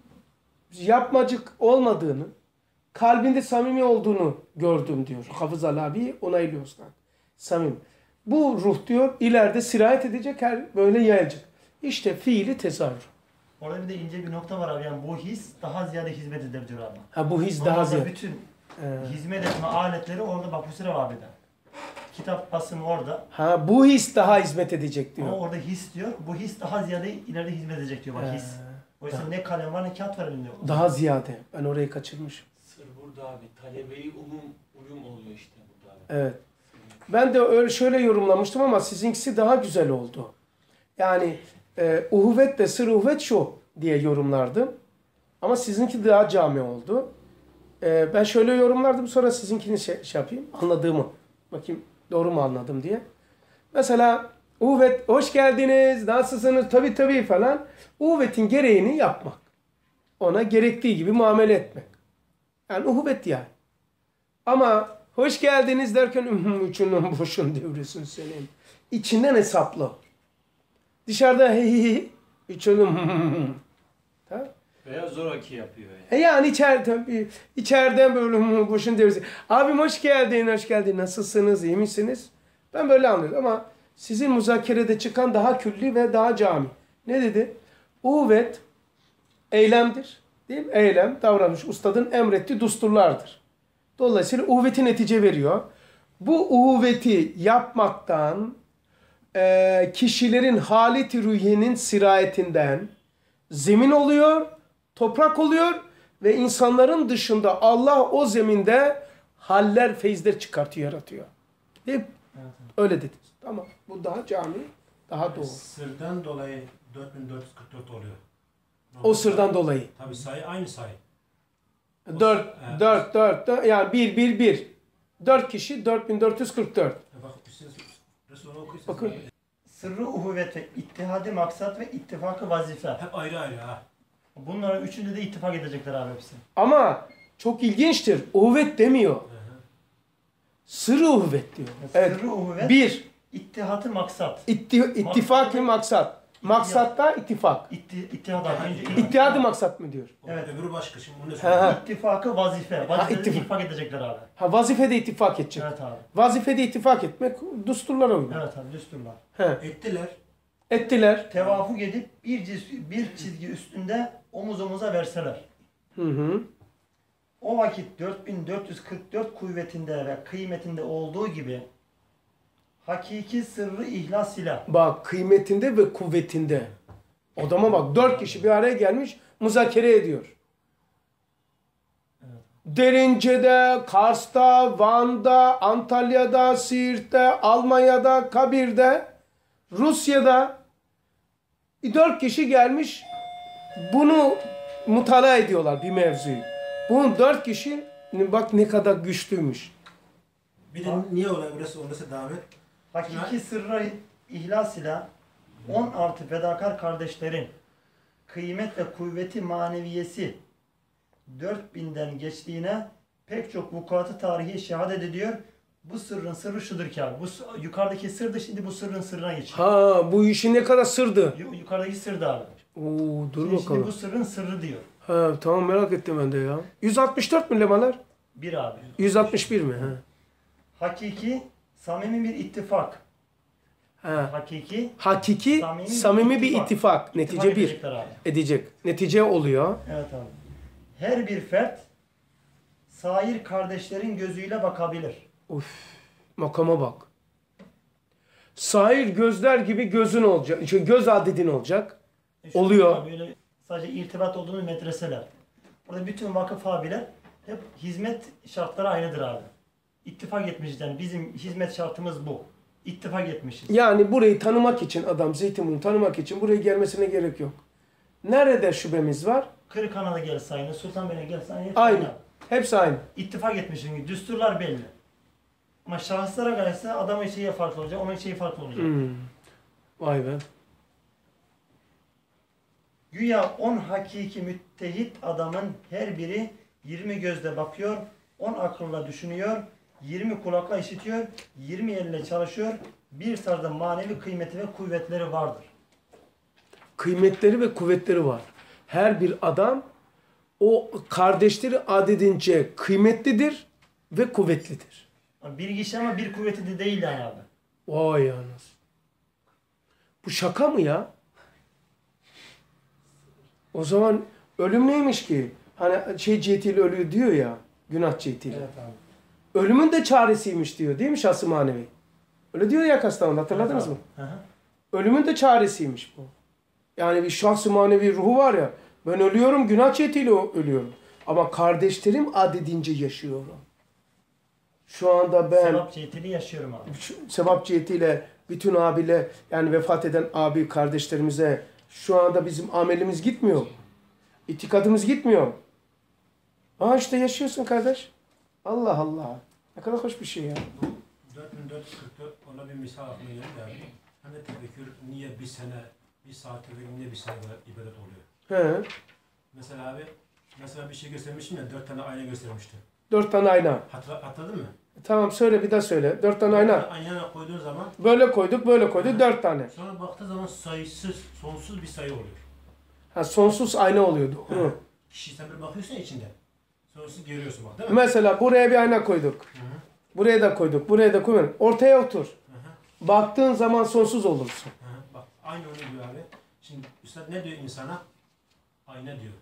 yapmacık olmadığını, kalbinde samimi olduğunu gördüm diyor. Hafız Ali abi onaylıyor usta. Samimi. Bu ruh diyor ileride sirayet edecek her böyle yayacak. İşte fiili tezahür. Orada bir de ince bir nokta var abi. Yani bu his daha ziyade hizmet eder diyor abi. Ha bu his daha Normalde ziyade. bütün Ee, hizmet etme aletleri orada bak Hüsrev abide. Kitap basımı orada. ha bu his daha hizmet edecek Ama diyor. orada his diyor. Bu his daha ziyade ileride hizmet edecek diyor bak Ee, his. Oysa ne kalem var ne kağıt var elinde. Daha ziyade. Ben orayı kaçırmışım. Sır burada abi. Talebeyi uyum, uyum oluyor işte burada abi. Evet. Ben de öyle şöyle yorumlamıştım ama sizinkisi daha güzel oldu. Yani e, uhuvvet ve sır uhuvvet şu diye yorumlardım. Ama sizinki daha cami oldu. E, ben şöyle yorumlardım sonra sizinkini şey, şey yapayım. Anladığımı. Bakayım doğru mu anladım diye. Mesela uhuvvet hoş geldiniz nasılsınız tabii tabii falan. Uhuvvetin gereğini yapmak. Ona gerektiği gibi muamele etmek. Yani uhuvvet yani. Ama hoş geldiniz derken üçünün boşun devresin senin. İçinden hesaplı. Dışarıda hey hey üçünün tamam. Veya zoraki yapıyor yani. E yani içeride, içeriden böyle boşun devresin. Abim hoş geldin, hoş geldin. Nasılsınız, iyi misiniz? Ben böyle anlıyorum ama sizin muzakerede çıkan daha külli ve daha cami. Ne dedi? Uhuvvet eylemdir. Değil mi? Eylem, davranış. Ustadın emrettiği dusturlardır. Dolayısıyla uhuvveti netice veriyor. Bu uhuvveti yapmaktan e, kişilerin haleti ruhiyenin sirayetinden zemin oluyor, toprak oluyor ve insanların dışında Allah o zeminde haller, feyizler çıkartıyor, yaratıyor. Değil mi? Evet. Öyle dedi. Tamam. Bu daha cami, daha doğru. Sırdan dolayı dört bin dört yüz kırk dört oluyor. O sırdan dolayı. Tabii sayı aynı sayı. Dört, Evet. dört, dört, dört, yani bir, bir, bir. Dört kişi, dört bin dört yüz kırk dört. Ya bak siz Resulullah okuysanız Bakın. Sırrı uhuvvet ve ittihadi maksat ve ittifakı vazife. hep ayrı ayrı ha. Bunların üçünde de ittifak edecekler abi hepsi. Ama çok ilginçtir. Uhuvvet demiyor. Sırrı uhuvvet diyor. Evet. Sırrı uhuvvet, Bir, ittihatı maksat. itti, ittifak ve maksat. Maksatta ittifak. İtti, ittihat abi. Önce İttihadı maksat mı diyor? Evet. Öbürü başka şimdi bunu ne Ha, ha. söyleyeyim? ittifakı vazife. Vazifede ittifak. ittifak edecekler abi. Ha, vazifede ittifak edecek. Evet abi. Vazifede ittifak etmek düsturlara uymak. Evet abi düsturlar. He. Ettiler. Ettiler. Tevafuk edip bir çizgi, bir çizgi üstünde omuz omuza verseler. Hı hı. O vakit dört bin dört yüz kırk dört kuvvetinde ve kıymetinde olduğu gibi hakiki sırrı ihlas ile Bak kıymetinde ve kuvvetinde. Odama bak dört kişi bir araya gelmiş muzakere ediyor. Derince'de, Kars'ta, Van'da, Antalya'da, Siirt'te, Almanya'da, Kabir'de, Rusya'da dört kişi gelmiş bunu mutala ediyorlar bir mevzuyu. Bunun dört kişi bak ne kadar güçlüymüş. Bir de niye olay burası orası davet? hakiki sırrı ihlas ile on artı fedakar kardeşlerin kıymet ve kuvveti maneviyesi dört binden geçtiğine pek çok vukuatı tarihi şehadet ediyor. Bu sırrın sırrı şudur ki abi. Bu s- yukarıdaki sırdı şimdi bu sırrın sırrına geçiyor. Ha bu işin ne kadar sırdı. Yu- yukarıdaki sırdı abi. Oo dur Şimdi, bakalım. şimdi bu sırrın sırrı diyor. Ha tamam merak ettim ben de ya. yüz altmış dört mi lemalar? Bir abi. yüz altmış bir mi? Ha. Hakiki samimi bir ittifak. Ha. Hakiki Hakiki Samimi bir samimi bir ittifak. ittifak. Netice ittifak bir edecekler abi. edecek. Netice oluyor. Evet abi. Her bir fert sair kardeşlerin gözüyle bakabilir. Uf, makama bak. Sair gözler gibi gözün olacak. İşte göz adedin olacak. E şu Oluyor. abi Böyle sadece irtibat olduğumuz medreseler. Burada bütün vakıf abiler hep hizmet şartları aynıdır abi. İttifak etmişiz yani bizim hizmet şartımız bu. İttifak etmişiz. Yani burayı tanımak için adam Zeytinburnu tanımak için buraya gelmesine gerek yok. Nerede şubemiz var? Kırıkhan'a gelse aynı, Sultanbeyli'ne gelse aynı. Aynı. Hepsi aynı. İttifak etmişiz. Düsturlar belli. Ama şahıslara gelse adamın şeyi farklı olacak, onun şeyi farklı olacak. Hmm. Vay be. Güya on hakiki müttehit adamın her biri yirmi gözle bakıyor, on akılla düşünüyor, yirmi kulakla işitiyor, yirmi elle çalışıyor. Bir tarzda manevi kıymeti ve kuvvetleri vardır. Kıymetleri ve kuvvetleri var. Her bir adam o kardeşleri adedince kıymetlidir ve kuvvetlidir. Bir kişi ama bir kuvveti de değil yani abi. Vay yalnız. Bu şaka mı ya? O zaman ölüm neymiş ki? Hani şey cihetiyle ölüyor diyor ya. Günah cihetiyle. Evet abi. Ölümün de çaresiymiş diyor değil mi şahs-ı manevi? Öyle diyor ya Kastamonu'da, hatırladınız mı? Hı hı. Ölümün de çaresiymiş bu. Yani bir şahs-ı manevi ruhu var ya. Ben ölüyorum, günah cihetiyle ölüyorum. Ama kardeşlerim adedince yaşıyorum. Şu anda ben Sevap cihetini yaşıyorum abi. şu sevap cihetiyle bütün abiyle yani vefat eden abi kardeşlerimize şu anda bizim amelimiz gitmiyor. İtikadımız gitmiyor. Aa işte yaşıyorsun kardeş. Allah Allah. Ne kadar hoş bir şey ya. dört bin dört yüz kırk dört ona bir misal aklıma geldi abi. Hani tefekkür niye bir sene, bir saat tefekkür niye bir sene ibadet oluyor? He. Mesela abi, mesela bir şey göstermiştim ya, dört tane ayna göstermişti. Dört tane ayna. Hatırla, hatırladın mı? Tamam söyle bir daha söyle. Dört tane ayna. Aynaya koyduğun zaman, Böyle koyduk böyle koyduk dört tane. sonra baktığı zaman sayısız, sonsuz bir sayı oluyor. Ha sonsuz ayna oluyordu. Hı. Kişi sen bir bakıyorsun ya içinde. Sonsuz görüyorsun bak değil mi? Mesela buraya bir ayna koyduk. Hı hı. Buraya da koyduk. Buraya da koyduk. Ortaya otur. Hı hı. Baktığın zaman sonsuz olursun. Hı hı. Bak aynı onu diyor abi. Şimdi Üstad ne diyor insana? Ayna diyor.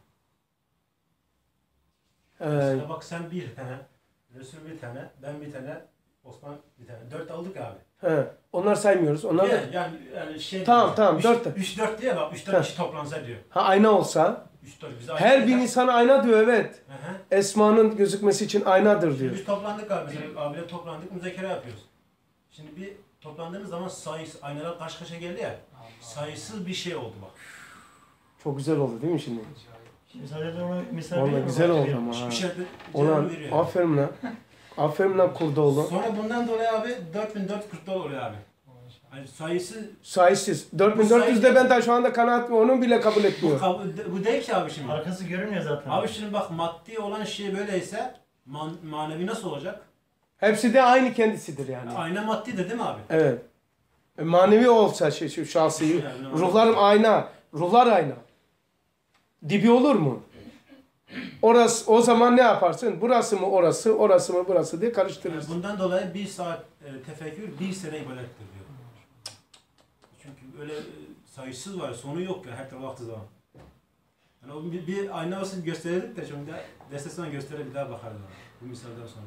Ee, Mesela bak sen bir tane, Resul bir tane, ben bir tane, Osman bir tane. Dört aldık abi. he. Onlar saymıyoruz. Onlar da... Yani, yani, yani şey Tamam, diyor, tamam, üç, dört tane. Üç dört diye bak, üç Heh. dört kişi toplansa diyor. Ha ayna olsa. Üç dört. Biz Her bir insan ayna diyor evet. Hı hı. Esmanın gözükmesi için aynadır Şimdi diyor. biz toplandık abi, mesela abiyle toplandık, müzakere yapıyoruz. Şimdi bir toplandığımız zaman sayısız, aynalar karşı karşıya geldi ya, sayısız bir şey oldu bak. Çok güzel oldu değil mi şimdi? Şimdi sadece onu misal Vallahi veriyorum. güzel oldu Bak, ama ha. Bir şey de Ona cevabı veriyor. aferin lan. Aferin lan Kurdoğlu. Sonra bundan dolayı abi dört bin dört yüz kırk dolar oluyor abi. Yani sayısı Sayısız. dört bin dört yüzde ben daha şu anda kanaat onun bile kabul bu, etmiyor. kab- bu değil ki abi şimdi. Arkası görünmüyor zaten. Abi şimdi bak maddi olan şey böyleyse man- manevi nasıl olacak? Hepsi de aynı kendisidir yani. Ayna maddidir değil mi abi? Evet. E, manevi olsa şey, şu şahsi. Ruhlarım ayna. Ruhlar ayna. Dibi olur mu? Orası, o zaman ne yaparsın? Burası mı orası, orası mı burası diye Yani karıştırırsın. bundan dolayı bir saat e, tefekkür bir sene ibadettir diyor. Çünkü öyle e, sayısız var, sonu yok ya her tarafa baktığı zaman. Yani o bir, bir ayna olsun gösterirdik de şimdi deste sonra gösterir bir daha bakardı bu misalden sonra.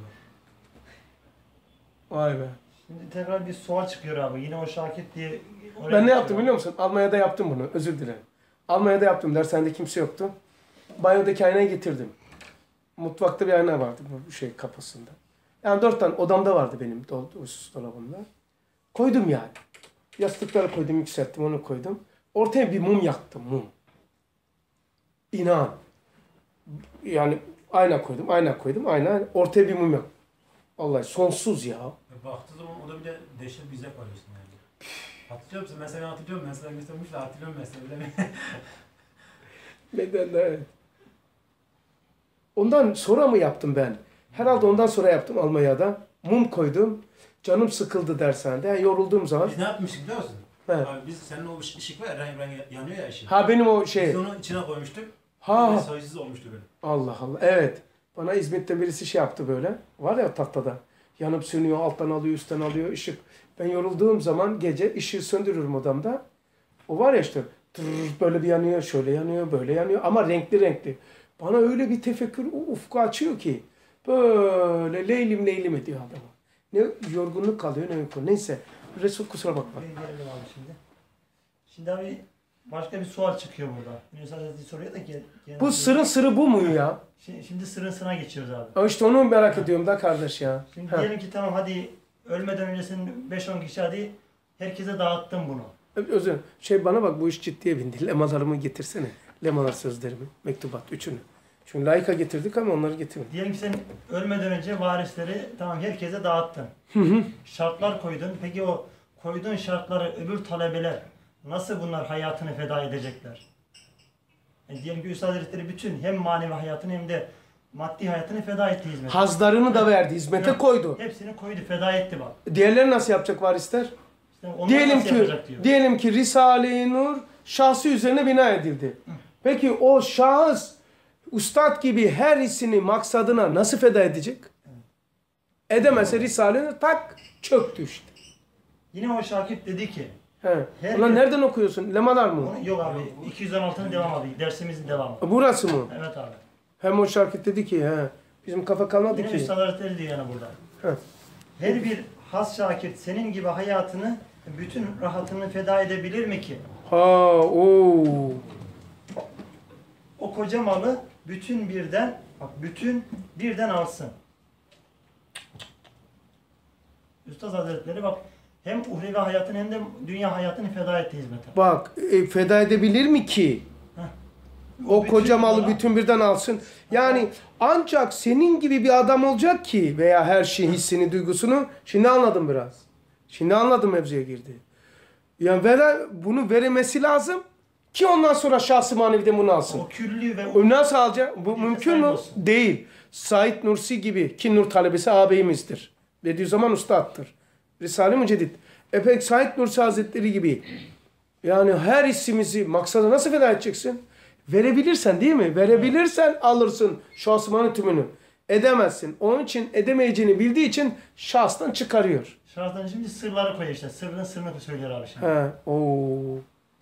Vay be. Şimdi tekrar bir sual çıkıyor abi. Yine o Şakit diye... oraya Ben ne yaptım çıkıyor. biliyor musun? Almanya'da yaptım bunu. Özür dilerim. Almanya'da yaptım. Dershanede kimse yoktu. Banyodaki aynayı getirdim. Mutfakta bir ayna vardı bu şey kapısında. Yani dört tane odamda vardı benim dolabımda. dolabımda. Koydum yani. Yastıkları koydum, yükselttim, onu koydum. Ortaya bir mum yaktım, mum. İnan. Yani ayna koydum, ayna koydum, ayna. Ortaya bir mum yaktım. Vallahi sonsuz ya. E, baktığı zaman o da bir de dehşet bir zevk alıyorsun yani. Hatırlıyor musun? Mesela hatırlıyorum. Mesela göstermiş de hatırlıyorum mesela. Öyle mi? Neden evet. Ondan sonra mı yaptım ben? Herhalde ondan sonra yaptım Almanya'da. Mum koydum. Canım sıkıldı dershanede. Yani yorulduğum zaman. Biz ne yapmıştık biliyor musun? He. Abi biz senin o ışık ışık var ya renk renk yanıyor ya ışık. Ha benim o şey. Biz onu içine koymuştuk. Ha. Ve sayısız olmuştu böyle. Allah Allah. Evet. Bana İzmit'te birisi şey yaptı böyle. Var ya tahtada. Yanıp sönüyor, alttan alıyor, üstten alıyor ışık. Ben yorulduğum zaman gece ışığı söndürürüm odamda. O var ya işte tırr, böyle bir yanıyor, şöyle yanıyor, böyle yanıyor ama renkli renkli. Bana öyle bir tefekkür ufku açıyor ki böyle leylim leylim ediyor adamı. Ne yorgunluk kalıyor ne uyku. Neyse. Resul kusura bakma. Buraya gelelim abi şimdi. Şimdi abi başka bir sual çıkıyor burada. Yunus Hazretleri soruyor da ki. Bu sırın sırrı bu mu ya? Şimdi, şimdi sırrın sırrına geçiyoruz abi. Ya işte onu merak ediyorum da kardeş ya. Şimdi Ha. diyelim ki tamam hadi ölmeden öncesinin beş on kişi hadi herkese dağıttım bunu. Özür dilerim. Şey bana bak bu iş ciddiye bindi. Lemalarımı getirsene. Lemalar sözlerimi. Mektubat. Üçünü. Çünkü layıka getirdik ama onları getirmedik. Diyelim ki sen ölmeden önce varisleri tamam herkese dağıttın. Hı hı. Şartlar koydun. Peki o koyduğun şartları öbür talebeler nasıl bunlar hayatını feda edecekler? Yani diyelim ki Üstad Hazretleri bütün hem manevi hayatını hem de maddi hayatını feda etti hizmete. Hazlarını da verdi. Hizmete Evet. koydu. Hepsini koydu, feda etti bak. Diğerleri nasıl yapacak varisler? İşte onlar Diyelim nasıl ki yapacak diyor. diyelim ki Risale-i Nur şahsı üzerine bina edildi. Peki o şahıs ustad gibi her hissini maksadına nasıl feda edecek? Edemezse Risale-i Nur tak çöktü işte. Yine o Şakip dedi ki He. Her Ulan gün- nereden okuyorsun? Lemalar mı? onu, yok abi iki yüz on altının devamı abi. Dersimizin devamı. Burası mı? Evet abi. Hem o şarkı dedi ki he. Bizim kafa kalmadı Yine ki. Üstad Hazretleri diyor yani burada. He. Her bir has şakir senin gibi hayatını bütün rahatını feda edebilir mi ki? Ha o. O koca malı bütün birden bak bütün birden alsın. Üstad Hazretleri bak hem uhrevi hayatını hem de dünya hayatını feda etti hizmete. Bak e, feda edebilir mi ki? O bütün koca malı mala- bütün birden alsın. Yani ancak senin gibi bir adam olacak ki veya her şeyin hissini, duygusunu. Şimdi anladım biraz. Şimdi anladım mevzuya girdi. Yani vere, bunu veremesi lazım ki ondan sonra şahsı manevide bunu alsın. O küllü ve O nasıl alacak? Bu Bir mümkün de mü? olsun. Değil. Said Nursi gibi ki Nur talebesi ağabeyimizdir. Bediüzzaman ustattır. Risale-i Mücedid. E peki Said Nursi Hazretleri gibi yani her hissimizi maksada nasıl feda edeceksin? Verebilirsen değil mi? Verebilirsen alırsın şahsımanın tümünü. Edemezsin. Onun için edemeyeceğini bildiği için şahstan çıkarıyor. şartların şimdi sırları koyuyor işte. Sırrın sırrını söylüyor abi şimdi. He. Oo.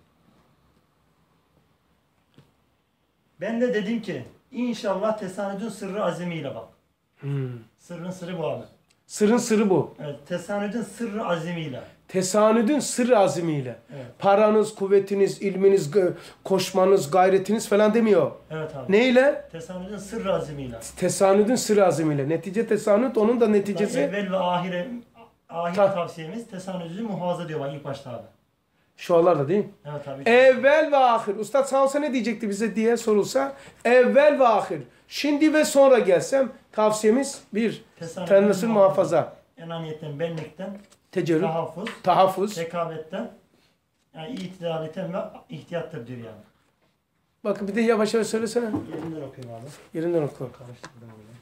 Ben de dedim ki inşallah tesanüdün sırrı azimiyle bak. Hmm. Sırrın sırrı bu abi. Sırın sırrı bu. Evet, tesanüdün sırrı azimiyle. Tesanüdün sırrı azimiyle. Evet. Paranız, kuvvetiniz, ilminiz, gı- koşmanız, gayretiniz falan demiyor. Evet abi. Neyle? Tesanüdün sırrı azimiyle. Tesanüdün sırrı azimiyle. Netice tesanüt onun da neticesi. Evvel ve ahire ahir Ta- tavsiyemiz tesanüdü muhafaza diyor bak ilk başta abi. Şu anlarda değil mi? Evet abi. Evvel ve ahir. Ustad sağ olsa ne diyecekti bize diye sorulsa. Evvel ve ahir. Şimdi ve sonra gelsem tavsiyemiz bir. Tesanüdün Tenasül muhafaza. Enaniyetten, benlikten, Tecerrüt, tahaffuz, tahaffuz. rekabetten, yani itidaliten ve ihtiyattır diyor yani. Bakın bir de yavaş yavaş söylesene. Yerinden okuyayım abi. Yerinden oku. Karıştırdım öyle.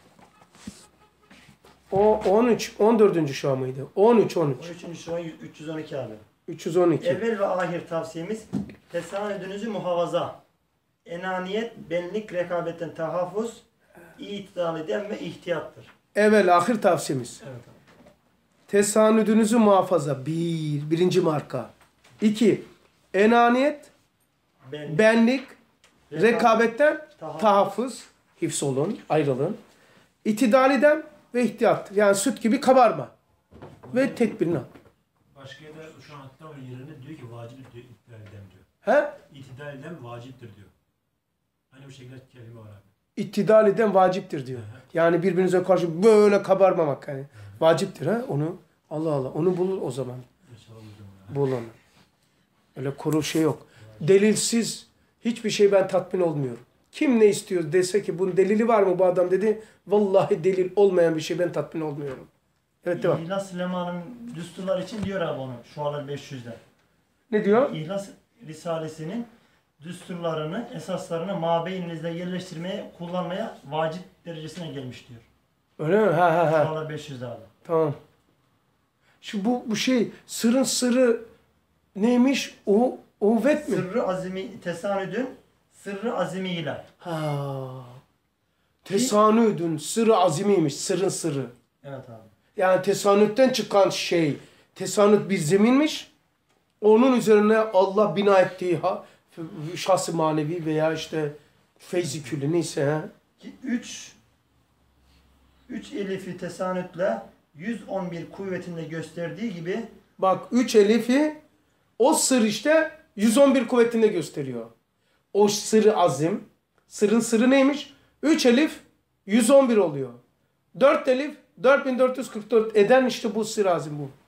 O on üç, on dördüncü şu an mıydı? on üç, on üç. on üçüncü şu an üç yüz on iki abi. üç yüz on iki. Evvel ve ahir tavsiyemiz tesanüdünüzü muhafaza, enaniyet, benlik, rekabetten tahaffuz, itidal eden ve ihtiyattır. Evvel ahir tavsiyemiz. Evet abi. Tesanüdünüzü muhafaza. Bir, birinci marka. İki, enaniyet, Benlik, benlik, rekabet, rekabetten tahaffuz. tahaffuz, hifz olun, ayrılın. İtidaliden ve ihtiyat. Yani süt gibi kabarma. Ve tedbirini al. Başka yerde şu an hatta onun yerine diyor ki vacip diyor itidal edem diyor. He? İtidal edem vaciptir diyor. Hani bu şekilde kelime var abi. İttidal eden vaciptir diyor. Yani birbirinize karşı böyle kabarmamak. Yani. Vaciptir ha onu. Allah Allah. Onu bulur o zaman. İnşallah hocam ya. Bul onu. Öyle kuru şey yok. Delilsiz hiçbir şey ben tatmin olmuyorum. Kim ne istiyor dese ki bunun delili var mı bu adam dedi. Vallahi delil olmayan bir şey ben tatmin olmuyorum. Evet devam. İhlas Leman'ın düsturlar için diyor abi onu şu anlar beş yüzde. Ne diyor? İhlas Risalesinin düsturlarını, esaslarını mabeyninizde yerleştirmeye, kullanmaya vacip derecesine gelmiş diyor. Öyle mi? Ha ha Şu ha. anlar beş yüzde abi. Tamam. Şu bu bu şey sırın sırrı neymiş? O uvet mi? Sırrı azimi, tesanüdün sırrı azimiyle. Ha. Tesanüdün sırrı azimiymiş. Sırrın sırrı. Evet abi. Yani tesanütten çıkan şey. Tesanüt bir zeminmiş. Onun üzerine Allah bina ettiği ha, şahsı manevi veya işte feyzi külü neyse ha. Ki üç üç elifi tesanütle yüz on bir kuvvetinde gösterdiği gibi Bak üç elifi o sır işte yüz on bir kuvvetinde gösteriyor. O sırrı azim. Sırrın sırrı neymiş? üç elif yüz on bir oluyor. dört elif dört bin dört yüz kırk dört eden işte bu sır azim bu.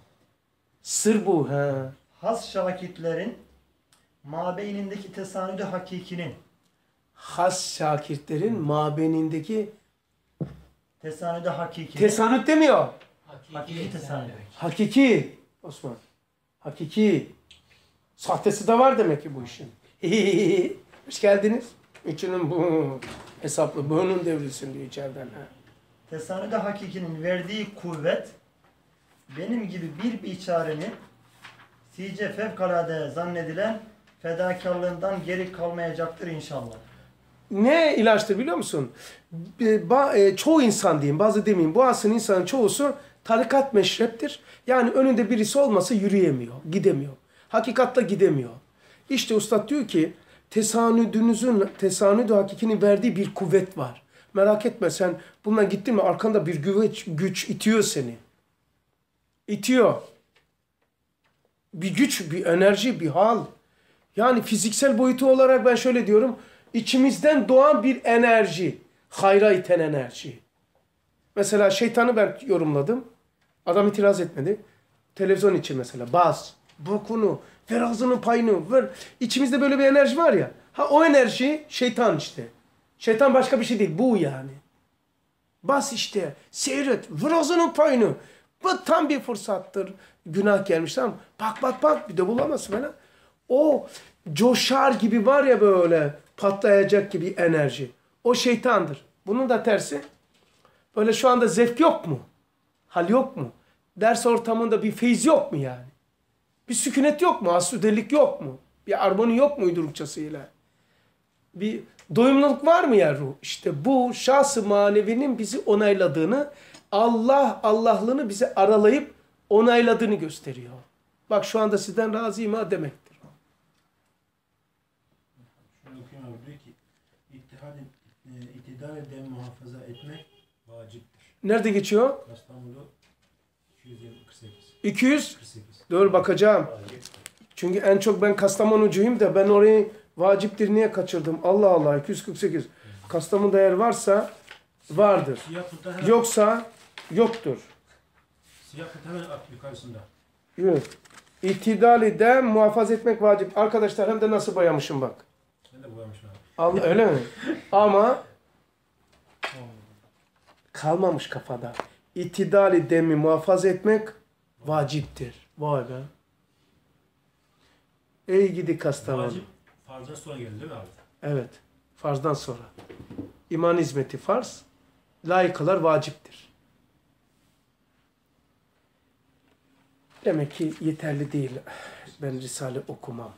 Sır bu. He. Has şakitlerin mabeynindeki tesanüdü hakikinin Has şakirtlerin mabenindeki tesanüdü hakikinin tesanüt demiyor. hakiki tesanüdü. Hakiki. Osman. Hakiki. Sahtesi de var demek ki bu işin. Hoş geldiniz. Üçünün bu hesaplı bunun devrilsin diyor içeriden. Ha. Tesanüdü hakikinin verdiği kuvvet benim gibi bir biçarenin sice fevkalade zannedilen fedakarlığından geri kalmayacaktır inşallah. Ne ilaçtır biliyor musun? Ba- e, çoğu insan diyeyim, bazı demeyeyim. Bu asrın insanın çoğusu tarikat meşreptir. Yani önünde birisi olmasa yürüyemiyor, gidemiyor. Hakikatta gidemiyor. İşte Üstad diyor ki tesanüdünüzün, tesanüdü hakikinin verdiği bir kuvvet var. Merak etme sen bundan gittin mi arkanda bir güç, güç itiyor seni. İtiyor. Bir güç, bir enerji, bir hal. Yani fiziksel boyutu olarak ben şöyle diyorum. İçimizden doğan bir enerji. Hayra iten enerji. Mesela şeytanı ben yorumladım. Adam itiraz etmedi. Televizyon için mesela. Bas. Bokunu. Ver ağzının payını. Ver. İçimizde böyle bir enerji var ya. Ha o enerji şeytan işte. Şeytan başka bir şey değil. Bu yani. Bas işte. Seyret. Ver ağzının payını. Bu tam bir fırsattır. Günah gelmiş tamam mı? Bak bak bak. Bir de bulamazsın falan. O coşar gibi var ya böyle patlayacak gibi enerji. O şeytandır. Bunun da tersi. Böyle şu anda zevk yok mu? Hal yok mu? Ders ortamında bir feyiz yok mu yani? Bir sükunet yok mu? Asudelik yok mu? Bir armoni yok mu uydurukçasıyla? Bir doyumluluk var mı ya ruh? İşte bu şahs-ı manevinin bizi onayladığını, Allah Allahlığını bize aralayıp onayladığını gösteriyor. Bak şu anda sizden razıyım ha demektir. Şunu okuyayım abi diyor ki İttihad e, itidal eden muhafaza etmek vaciptir. Nerede geçiyor? Kastamonu iki yüz kırk sekiz. iki yüz. kırk sekiz. Dur bakacağım. Çünkü en çok ben Kastamonucuyum da ben orayı vaciptir niye kaçırdım? Allah Allah iki yüz kırk sekiz. Kastamonu'da eğer varsa vardır. Siyah kutu hemen, Yoksa yoktur. siyah kutu hemen at yukarısında. Yürü. İtidali de muhafaza etmek vacip. Arkadaşlar hem de nasıl boyamışım bak. Ben de boyamışım abi. Allah öyle mi? Ama kalmamış kafada. İtidali demi muhafaza etmek vaciptir. Vay be. Ey gidi Kastamonu. Vacip farzdan sonra geldi değil mi abi? Evet. Farzdan sonra. İman hizmeti farz. Layıklar vaciptir. Demek ki yeterli değil. Ben Risale okumam.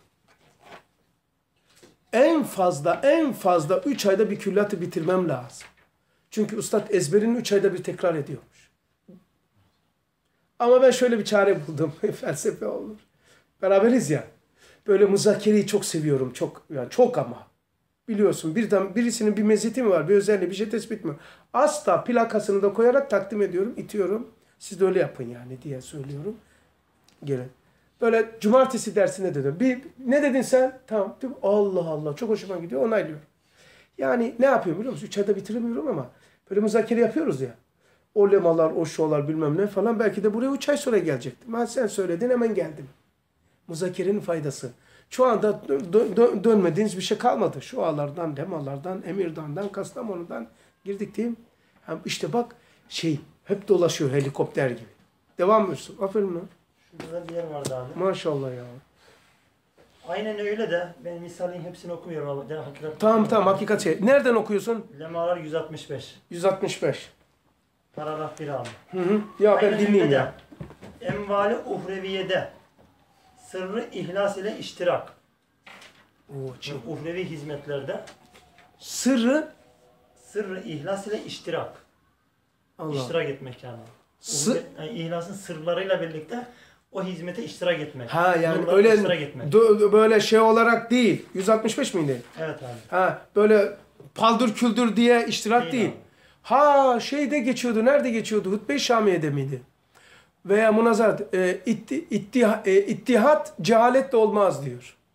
En fazla en fazla üç ayda bir külliyatı bitirmem lazım. Çünkü Üstad ezberini üç ayda bir tekrar ediyormuş. Ama ben şöyle bir çare buldum. Felsefe olur. Beraberiz ya. Böyle müzakereyi çok seviyorum. Çok yani çok ama. Biliyorsun birden birisinin bir meziyeti mi var? Bir özelliği, bir şey tespit mi? Asla plakasını da koyarak takdim ediyorum, itiyorum. Siz de öyle yapın yani diye söylüyorum. Gelin. Böyle cumartesi dersine dedim. Bir, ne dedin sen? Tamam. Allah Allah. Çok hoşuma gidiyor. Onaylıyorum. Yani ne yapıyorum biliyor musun? Üç ayda bitiremiyorum ama böyle müzakere yapıyoruz ya. O lemalar, o şolar bilmem ne falan. Belki de buraya üç ay sonra gelecektim. Ben sen söyledin hemen geldim. Müzakerenin faydası. Şu anda dö dö dönmediğiniz bir şey kalmadı. Şualardan, lemalardan, Emirdağ'dan, Kastamonu'dan girdik diyeyim. İşte bak şey hep dolaşıyor helikopter gibi. Devam ediyorsun. Aferin lan. Şurada bir yer vardı abi. Maşallah ya. Aynen öyle de ben misalin hepsini okumuyorum abi. De, hakikat Tamam tamam hakikat şey. Nereden okuyorsun? Lemalar yüz altmış beş. yüz altmış beş. Paragraf bir abi. Hı hı. Ya ben Aynen dinleyeyim öyle ya. de, Envali uhreviyede sırrı ihlas ile iştirak. Oo, çıl. Uhrevi hizmetlerde Sırrı sırrı ihlas ile iştirak. Allah. İştirak etmek yani. Sı Uhre, yani ihlasın sırlarıyla birlikte o hizmete iştirak etmek. ha yani Nurlara öyle iştirak etmek. dö- böyle şey olarak değil. yüz altmış beş miydi? Evet abi. Ha böyle paldır küldür diye iştirak değil. Değil Ha şeyde geçiyordu. Nerede geçiyordu? Hutbe-i Şamiye'de miydi? Veya munazarat. E, itti, ittiha, e, ittihat cehaletle olmaz diyor.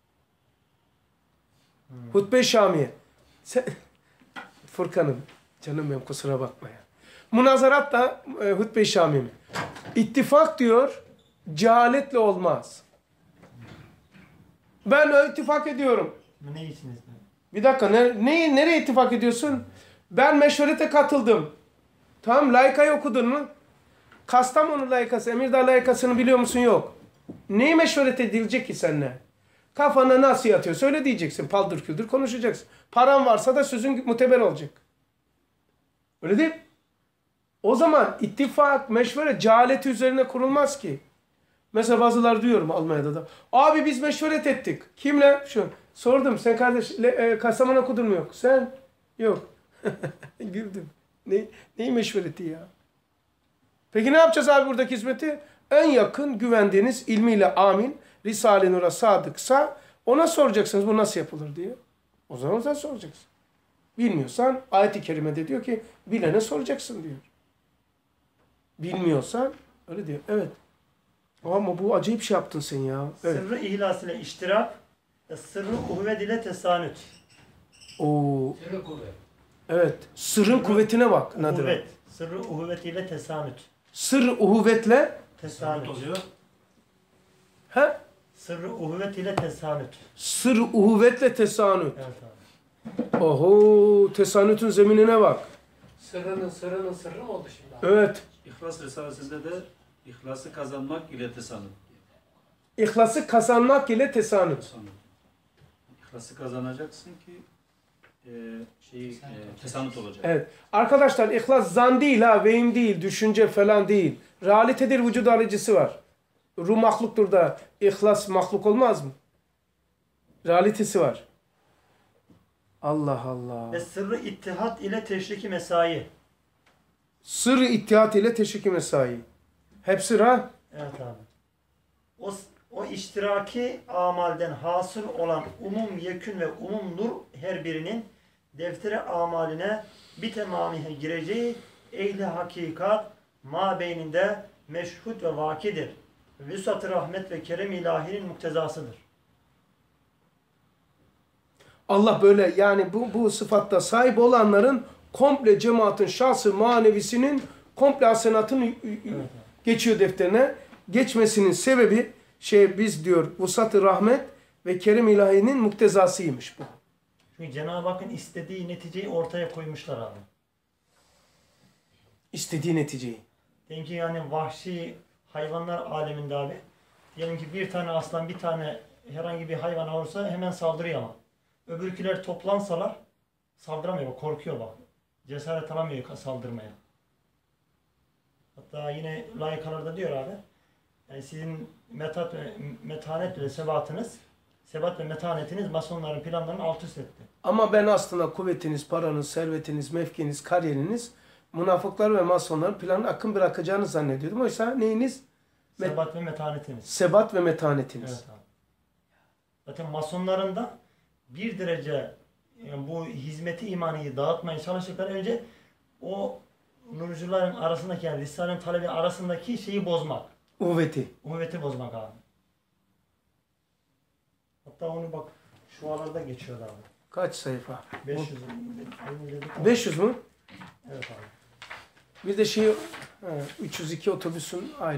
Hutbe-i Şamiye. Sen, Furkan'ım, canım benim kusura bakma ya. Münazaratla e, Hutbe-i Şamiye mi? İttifak diyor, cehaletle olmaz. Ben ö, ittifak ediyorum. Bu ne içiniz? Bir dakika, ne, ne, nereye ittifak ediyorsun? Ben meşverete katıldım. Tamam, layıkayı okudun mu? Kastamonu layıkası, Emirdağ layıkasını biliyor musun? Yok. Neyi meşveret edilecek ki seninle? Kafana nasıl yatıyor? Söyle diyeceksin. Paldır küldür konuşacaksın. Paran varsa da sözün muteber olacak. Öyle değil mi? O zaman ittifak, meşveret cehaleti üzerine kurulmaz ki. Mesela bazıları diyorum Almanya'da da. Abi biz meşveret ettik. Kimle? Şu. Sordum. Sen kardeş le, e, Kastamonu okudun mu? Yok. Sen? Yok. Güldüm. Ne, neyi meşvereti ya? Peki ne yapacağız abi buradaki hizmeti? En yakın güvendiğiniz ilmiyle amin, Risale-i Nur'a sadıksa ona soracaksınız bu nasıl yapılır diye. O zaman sen soracaksın. Bilmiyorsan ayet-i kerimede diyor ki bilene soracaksın diyor. Bilmiyorsan öyle diyor. Evet. Ama bu acayip şey yaptın sen ya. Evet. Sırrı ihlas ile iştirak, ve sırrı uhvet ile tesanüt. Oo. Sırrı kuvvet. Evet. Sırrın kuvvetine bak Nadir. Uhvet. Sırrı uhvet ile tesanüt. Sır uhuvvetle Tesanüt. oluyor. he? Sırrı uhvet ile tesanüt. Sır uhuvvetle tesanüt. Evet abi. Oho, tesanütün zeminine bak. Sırrının sırrının sırrı mı oldu şimdi abi? Evet. İhlas Risalesi'nde de ihlası kazanmak ile tesanüt. İhlası kazanmak ile tesanüt. Tesanüt. İhlası kazanacaksın ki e, şeyi e, tesanüt olacak. Evet. Arkadaşlar ihlas zan değil ha, vehim değil, düşünce falan değil. Realitedir, vücud alıcısı var. Ruh mahluktur da ihlas mahluk olmaz mı? Realitesi var. Allah Allah. Ve sırrı ittihat ile teşriki mesai. Sır-ı ittihat ile teşvik mesai. Hepsi ha? Evet abi. O, o iştiraki amalden hasıl olan umum yekün ve umum nur her birinin deftere amaline bir temamihe gireceği ehli hakikat ma beyninde meşhud ve vakidir. Vüsat-ı rahmet ve kerem ilahinin muktezasıdır. Allah böyle yani bu, bu sıfatta sahip olanların komple cemaatin şahsı manevisinin komple hasenatını Evet. geçiyor defterine. Geçmesinin sebebi şey biz diyor vusat-ı rahmet ve kerim ilahinin muktezasıymış bu. Çünkü Cenab-ı Hakk'ın istediği neticeyi ortaya koymuşlar abi. İstediği neticeyi. Diyelim ki yani vahşi hayvanlar aleminde abi. Diyelim ki bir tane aslan bir tane herhangi bir hayvan olursa hemen saldırıyor ama. Öbürküler toplansalar saldıramıyor, korkuyor bak. Cesaret alamıyor saldırmaya. Hatta yine layıkalarda diyor abi. Yani sizin metat ve metanet ve sebatınız, sebat ve metanetiniz masonların planlarını alt üst etti. Ama ben aslında kuvvetiniz, paranız, servetiniz, mevkiniz, kariyeriniz münafıklar ve masonların planını akın bırakacağını zannediyordum. Oysa neyiniz? Met- Sebat ve metanetiniz. Sebat ve metanetiniz. Evet abi. Zaten masonların da bir derece yani bu hizmeti imaniyi dağıtmaya çalıştıkları önce o nurcuların arasındaki yani Risale'nin talebi arasındaki şeyi bozmak. Kuvveti. Uhuvveti bozmak abi. Hatta onu bak şu aralarda geçiyor abi. Kaç sayfa? beş yüz. beş yüz mü? Evet abi. Bir de şey ha, üç yüz iki otobüsün ayrı.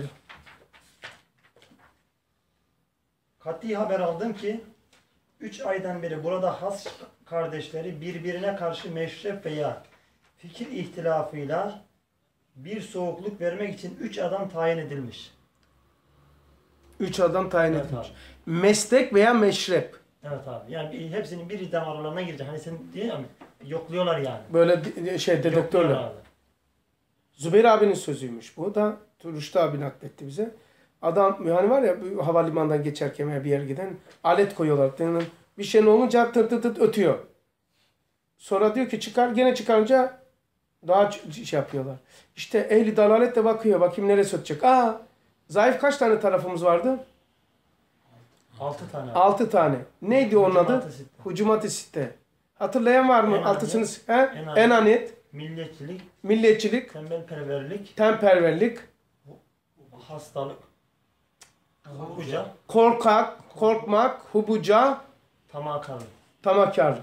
Kat'i haber aldım ki üç aydan beri burada has kardeşleri birbirine karşı meşrep veya fikir ihtilafıyla bir soğukluk vermek için üç adam tayin edilmiş. Üç adam tayin Evet edilmiş. abi. Meslek veya meşrep. Evet abi. Yani bir- hepsinin bir idam aralarına girecek. Hani sen diye mi? Yokluyorlar yani. Böyle di- şey Yokluyorlar dedektörle. abi. Zübeyir abinin sözüymüş bu da. Rüştü abi nakletti bize. Adam yani var ya bu havalimanından geçerken veya bir yere giden alet koyuyorlar. Dının bir şeyin olunca tırt tırt tırt ötüyor. Sonra diyor ki çıkar gene çıkarınca daha ç- şey yapıyorlar. İşte ehli dalalet de bakıyor. Bakayım neresi ötecek. Aa zayıf kaç tane tarafımız vardı? Altı tane. Altı tane. Neydi onun adı? Hucumat-ı sitte. Hucumat-ı sitte. Hatırlayan var mı? Enaniyet. Altısını. He? Enaniyet. Enaniyet, Milliyetçilik, milliyetçilik, tembelperverlik, temperverlik, hastalık, hubuca, korkak, korkmak, hubuca, tamakarlık. Tamahkarlık.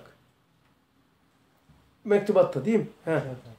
Mektubatta değil mi? He.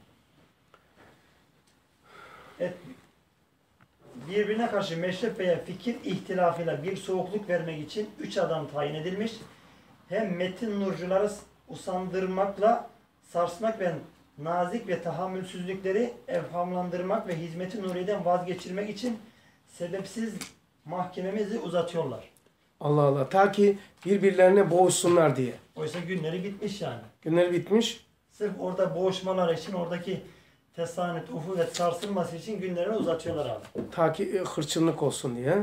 Et, birbirine karşı meşrep veya fikir ihtilafıyla bir soğukluk vermek için üç adam tayin edilmiş. Hem metin nurcuları usandırmakla sarsmak ve nazik ve tahammülsüzlükleri evhamlandırmak ve hizmeti nuriden vazgeçirmek için sebepsiz mahkememizi uzatıyorlar. Allah Allah. Ta ki birbirlerine boğuşsunlar diye. Oysa günleri bitmiş yani. Günler bitmiş. Sırf orada boğuşmalar için, oradaki tesanüt, uhuvvet sarsılması için günlerini uzatıyorlar abi. Ta ki hırçınlık olsun diye.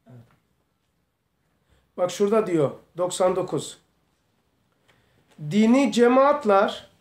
Bak şurada diyor doksan dokuz. Dini cemaatler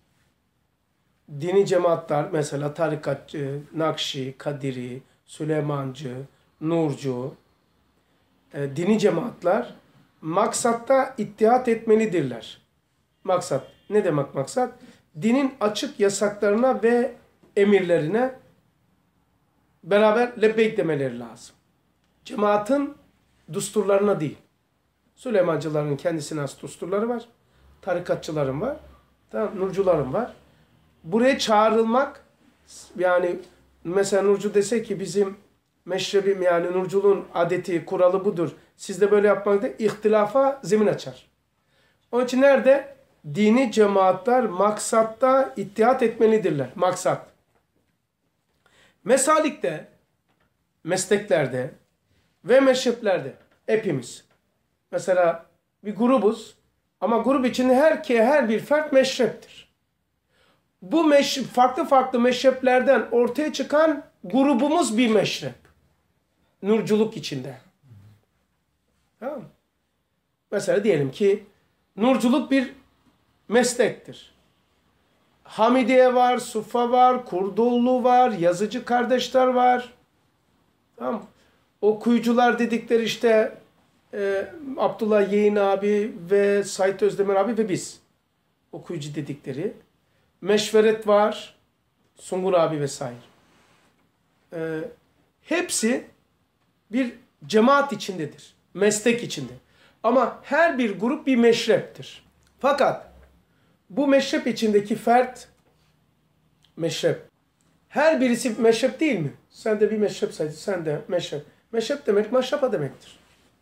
dini cemaatler mesela tarikatçı, Nakşi, Kadiri, Süleymancı, Nurcu e, dini cemaatler maksatta ittihat etmelidirler. Maksat. Ne demek maksat? Dinin açık yasaklarına ve emirlerine beraber lebbeyk demeleri lazım. Cemaatin düsturlarına değil. Süleymancıların kendisine has düsturları var. Tarikatçıların var. Tamam, Nurcuların var. Buraya çağrılmak, yani mesela Nurcu dese ki bizim meşrebim, yani Nurculuğun adeti, kuralı budur. Siz de böyle yapmak da ihtilafa zemin açar. Onun için nerede? Dini cemaatler maksatta ittihat etmelidirler. Maksat. Mesalikte, mesleklerde ve meşreplerde hepimiz. Mesela bir grubuz ama grup içinde her, her bir fert meşreptir. Bu meş, farklı farklı meşreplerden ortaya çıkan grubumuz bir meşrep. Nurculuk içinde. Tamam mı? Mesela diyelim ki nurculuk bir meslektir. Hamidiye var, Sufa var, Kurdoğlu var, yazıcı kardeşler var. Tamam. Okuyucular dedikleri işte e, Abdullah Yeğin abi ve Sait Özdemir abi ve biz. Okuyucu dedikleri. Meşveret var, Sungur abi vesaire. E, hepsi bir cemaat içindedir. Meslek içinde. Ama her bir grup bir meşreptir. Fakat bu meşrep içindeki fert, meşrep. Her birisi meşrep değil mi? Sen de bir meşrep saydın, sen de meşrep. Meşrep demek maşrapa demektir.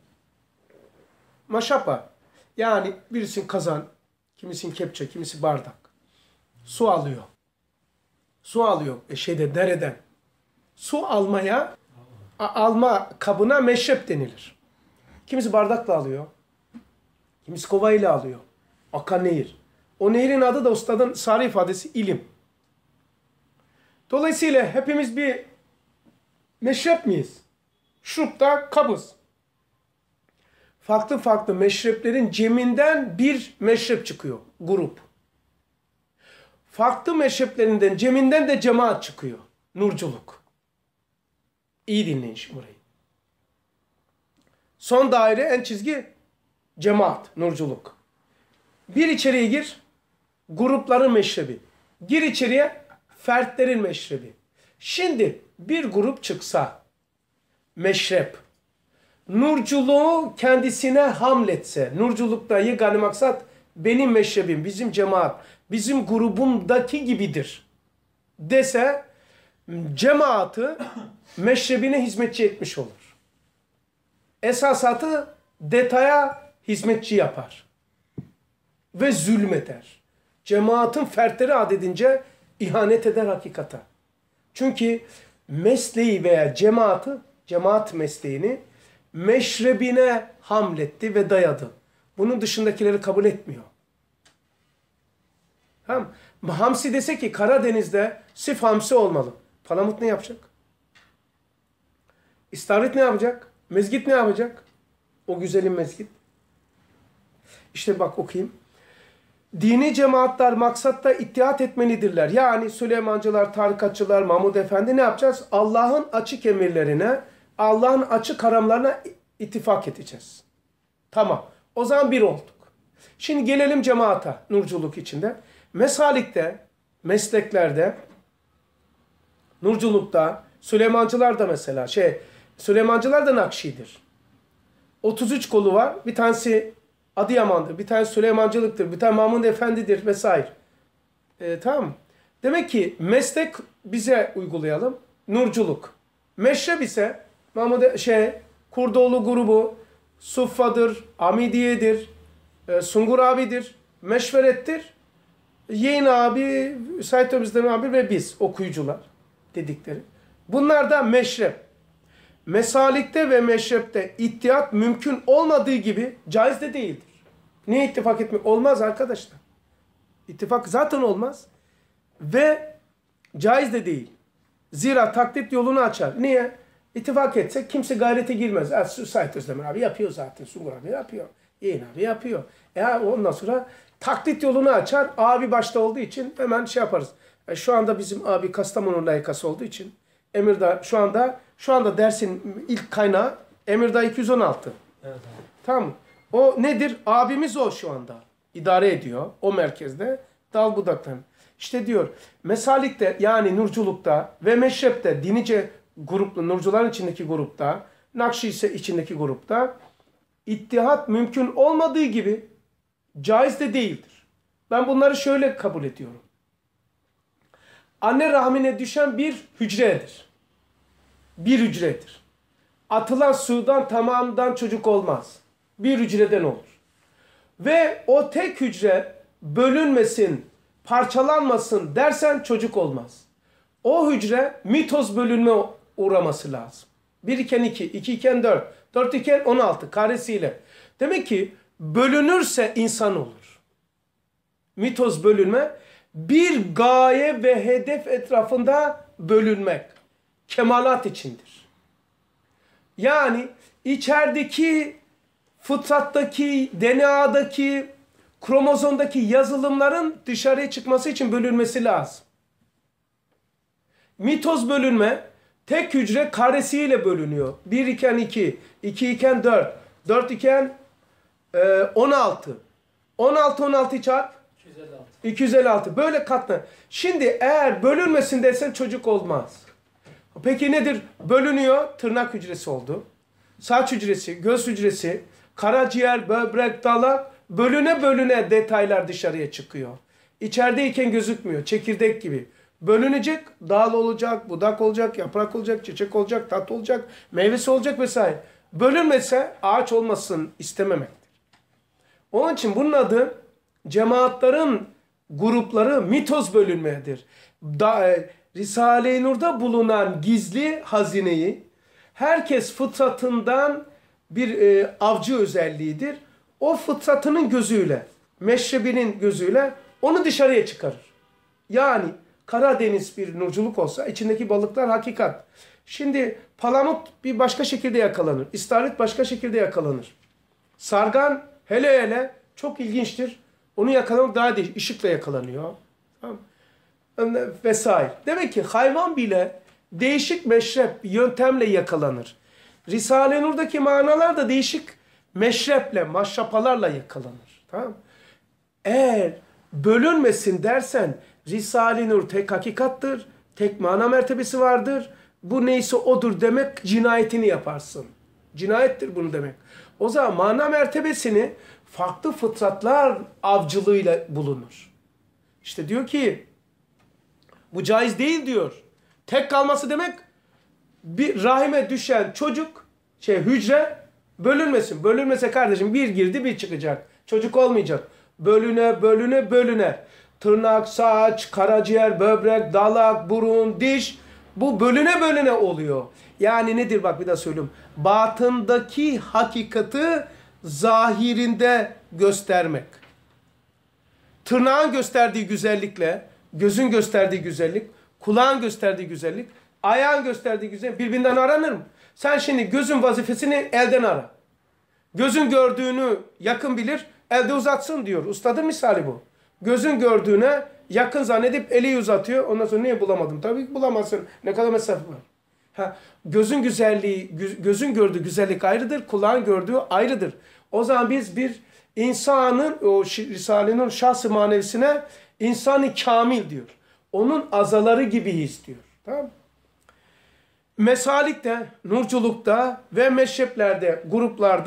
Maşrapa. Yani birisin kazan, kimisin kepçe, kimisi bardak. Su alıyor. Su alıyor e şeyde dereden. Su almaya, alma kabına meşrep denilir. Kimisi bardakla alıyor. Kimisi kovayla alıyor. Akan nehir. O nehrin adı da ustadın sarı ifadesi ilim. Dolayısıyla hepimiz bir meşrep miyiz? Şurupta kabız. Farklı farklı meşreplerin ceminden bir meşrep çıkıyor. Grup. Farklı meşreplerinden ceminden de cemaat çıkıyor. Nurculuk. İyi dinleyin şimdi burayı. Son daire en çizgi cemaat, nurculuk. Bir içeriye gir, grupların meşrebi. Gir içeriye, fertlerin meşrebi. Şimdi bir grup çıksa, meşrep, nurculuğu kendisine hamletse, nurculukta yegane maksat benim meşrebim, bizim cemaat, bizim grubumdaki gibidir dese, cemaatı meşrebine hizmetçi etmiş olur. Esasatı detaya hizmetçi yapar. Ve zulmeder. Cemaatin fertleri adedince ihanet eder hakikata. Çünkü mesleği veya cemaati, cemaat mesleğini meşrebine hamletti ve dayadı. Bunun dışındakileri kabul etmiyor. Tamam. Hamsi dese ki Karadeniz'de sif hamsi olmalı. Palamut ne yapacak? İstavrit ne yapacak? Mezgit ne yapacak? O güzelim mezgit. İşte bak okuyayım. Dini cemaatler maksatta ittihat etmelidirler. Yani Süleymancılar, tarikatçılar, Mahmud Efendi ne yapacağız? Allah'ın açık emirlerine, Allah'ın açık haramlarına ittifak edeceğiz. Tamam. O zaman bir olduk. Şimdi gelelim cemaata, nurculuk içinde. Mesalikte, mesleklerde, nurculukta, Süleymancılar da mesela, şey, Süleymancılar da Nakşi'dir. otuz üç kolu var. Bir tanesi Adıyaman'dır, bir tane Süleymancılık'tır, bir tane Mahmud Efendi'dir vesaire. E, tamam mı? Demek ki meslek bize uygulayalım. Nurculuk. Meşrep ise Mahmud şey, Kurdoğlu grubu, Suffa'dır, Amidiye'dir, e, Sungur abidir, Meşveret'tir. Yeğen abi, Said Özdemir abi ve biz okuyucular dedikleri. Bunlar da meşrep. Mesalikte ve meşrepte ittihat mümkün olmadığı gibi caiz de değildir. Niye ittifak etmek? Olmaz arkadaşlar. İttifak zaten olmaz. Ve caiz de değil. Zira taklit yolunu açar. Niye? İttifak etsek kimse gayrete girmez. E, Said Özdemir abi yapıyor zaten. Sungur abi yapıyor. Yeğen abi yapıyor. E, ondan sonra taklit yolunu açar. Abi başta olduğu için hemen şey yaparız. E, şu anda bizim abi Kastamonu layıkası olduğu için Emirdağ şu anda şu anda dersin ilk kaynağı Emirdağ iki yüz on altı. Evet abi. Tamam mı? O nedir? Abimiz o şu anda. İdare ediyor. O merkezde. Dal budaktan. İşte diyor. Mesalikte yani nurculukta ve meşrepte dinice gruplu nurcuların içindeki grupta, Nakşi ise içindeki grupta ittihat mümkün olmadığı gibi caiz de değildir. Ben bunları şöyle kabul ediyorum. Anne rahmine düşen bir hücredir. Bir hücredir. Atılan sudan tamamından çocuk olmaz. Bir hücreden olur. Ve o tek hücre bölünmesin, parçalanmasın dersen çocuk olmaz. O hücre mitoz bölünme uğraması lazım. bir iken iki, iki iken dört, dört iken on altı karesiyle. Demek ki bölünürse insan olur. Mitoz bölünme bir gaye ve hedef etrafında bölünmek. Kemalat içindir. Yani içerideki fıtrattaki, D N A'daki, kromozomdaki yazılımların dışarıya çıkması için bölünmesi lazım. Mitoz bölünme tek hücre karesiyle bölünüyor. bir iken iki, iki iken dört, dört iken e, on altı. on altı on altı çarp iki yüz elli altı. iki yüz elli altı. Böyle katla. Şimdi eğer bölünmesin desen çocuk olmaz. Peki nedir? Bölünüyor. Tırnak hücresi oldu. Saç hücresi, göz hücresi, karaciğer, böbrek, dalak bölüne bölüne detaylar dışarıya çıkıyor. İçerideyken gözükmüyor. Çekirdek gibi. Bölünecek, dal olacak, budak olacak, yaprak olacak, çiçek olacak, tat olacak, meyvesi olacak vesaire. Bölünmese ağaç olmasın istememektir. Onun için bunun adı cemaatlerin grupları mitoz bölünmedir. Da, e, Risale-i Nur'da bulunan gizli hazineyi herkes fıtratından bir e, avcı özelliğidir. O fıtratının gözüyle, meşrebinin gözüyle onu dışarıya çıkarır. Yani Karadeniz bir nurculuk olsa içindeki balıklar hakikat. Şimdi palamut bir başka şekilde yakalanır. İstavrit başka şekilde yakalanır. Sargan hele hele çok ilginçtir. Onu yakalamak daha değil. Işıkla yakalanıyor. Tamam. Vesaire. Demek ki hayvan bile değişik meşrep yöntemle yakalanır. Risale-i Nur'daki manalar da değişik meşreple, maşrapalarla yakalanır. Tamam. Eğer bölünmesin dersen Risale-i Nur tek hakikattır, tek mana mertebesi vardır. Bu neyse odur demek cinayetini yaparsın. Cinayettir bunu demek. O zaman mana mertebesini farklı fıtratlar avcılığıyla bulunur. İşte diyor ki bu caiz değil diyor. Tek kalması demek bir rahime düşen çocuk, şey hücre bölünmesin. Bölünmese kardeşim bir girdi bir çıkacak. Çocuk olmayacak. Bölüne bölüne bölüne. Tırnak, saç, karaciğer, böbrek, dalak, burun, diş bu bölüne bölüne oluyor. Yani nedir bak bir daha söyleyeyim. Batındaki hakikati zahirinde göstermek. Tırnağın gösterdiği güzellikle, gözün gösterdiği güzellik, kulağın gösterdiği güzellik, ayağın gösterdiği güzellik birbirinden aranır mı? Sen şimdi gözün vazifesini elden ara. Gözün gördüğünü yakın bilir, elde uzatsın diyor. Ustadır misali bu. Gözün gördüğüne yakın zannedip eli uzatıyor. Ondan sonra niye bulamadım? Tabii ki bulamazsın. Ne kadar mesafe var. Ha, gözün güzelliği, gözün gördüğü güzellik ayrıdır. Kulağın gördüğü ayrıdır. O zaman biz bir insanın, o Risale'nin şahs-ı manevisine insanı kamil diyor. Onun azaları gibiyiz diyor. Tamam mı? Mesalikte, nurculukta ve meşreplerde, gruplarda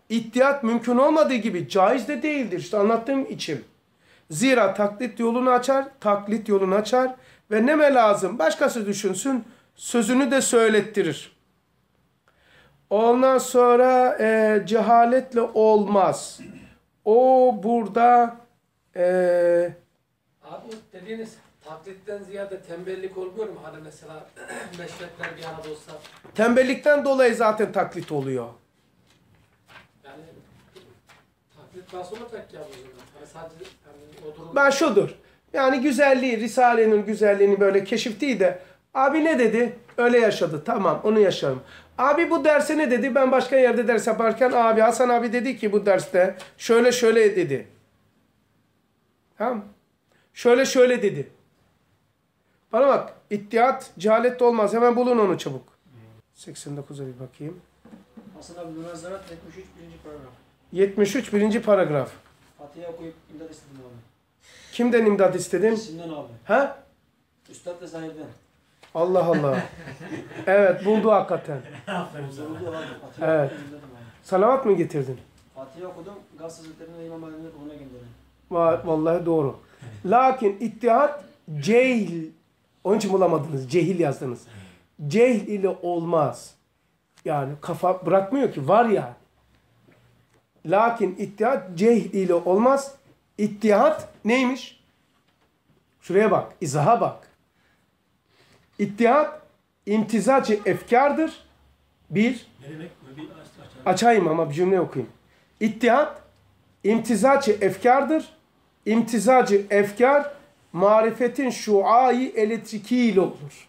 İttihat mümkün olmadığı gibi caiz de değildir. İşte anlattığım için. Zira taklit yolunu açar, taklit yolunu açar ve neme lazım? Başkası düşünsün, sözünü de söylettirir. Ondan sonra e, cehaletle olmaz. O burada e, Abi dediğiniz taklitten ziyade tembellik olmuyor mu? Hani mesela meşrepler bir arada olsa. tembellikten dolayı zaten taklit oluyor. Yani taklit nasıl olacak ya bu zaman? Hani sadece hani o durum... Ben şudur. Yani güzelliği, Risale'nin güzelliğini böyle keşif değil de abi ne dedi? Öyle yaşadı. Tamam onu yaşarım. Abi bu derse ne dedi? Ben başka yerde ders yaparken abi Hasan abi dedi ki bu derste şöyle şöyle dedi. Tamam. Şöyle şöyle dedi. Bana bak. İttihat cehalet de olmaz. Hemen bulun onu çabuk. seksen dokuza bir bakayım. Hasan abi Münazzarat yetmiş üç birinci paragraf. yetmiş üç birinci paragraf. Fatiha okuyup imdad istedim abi. Kimden imdad istedin? Sinden abi. Ha? Üstad ve sahipten. Allah Allah. Evet buldu hakikaten. Zorluğu abi. Fatiha Evet. okuyup imdadım abi. Salavat mı getirdin? Fatiha okudum. Gaz Hazretleri'ne İmam Ali'nin ruhuna gönderdim. Va- Vallahi doğru. Lakin ittihat cehil. Onun için bulamadınız. Cehil yazdınız. Cehil ile olmaz. Yani kafa bırakmıyor ki. Var yani. Lakin ittihat cehil ile olmaz. İttihat neymiş? Şuraya bak. İzaha bak. İttihat imtizacı efkardır. Bir. Ne demek? Bir aç, aç, aç. Açayım ama bir cümle okuyayım. İttihat imtizacı efkardır. İmtizacı efkar marifetin şuayı elektrikiyle olur.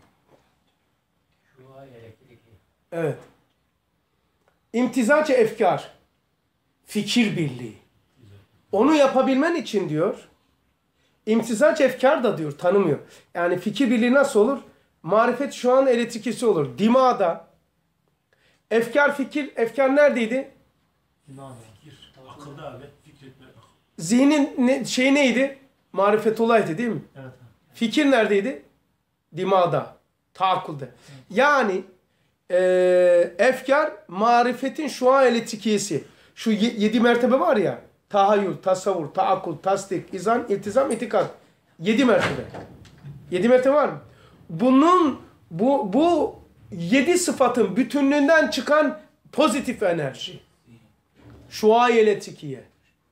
Şu ay elektrikli. Evet. İmtizacı efkar fikir birliği. Onu yapabilmen için diyor imtizac efkar da diyor tanımıyor. Yani fikir birliği nasıl olur? Marifet şu an elektrikisi olur. Dimada efkar fikir efkar neredeydi? Fikir. Akılda abi. Fikretme. Zihnin ne, şey neydi? Marifetullah'ydı değil mi? Evet. Fikir neredeydi? Dimada. Taakkulde. Yani e, efkar marifetin şu an elektrikiyesi. Şu ye- yedi mertebe var ya. Tahayyül, tasavvur, taakkul, tasdik, izan, iltizam, itikat. Yedi mertebe. Yedi mertebe var mı? Bunun bu bu yedi sıfatın bütünlüğünden çıkan pozitif enerji. Şuay elektrikiye.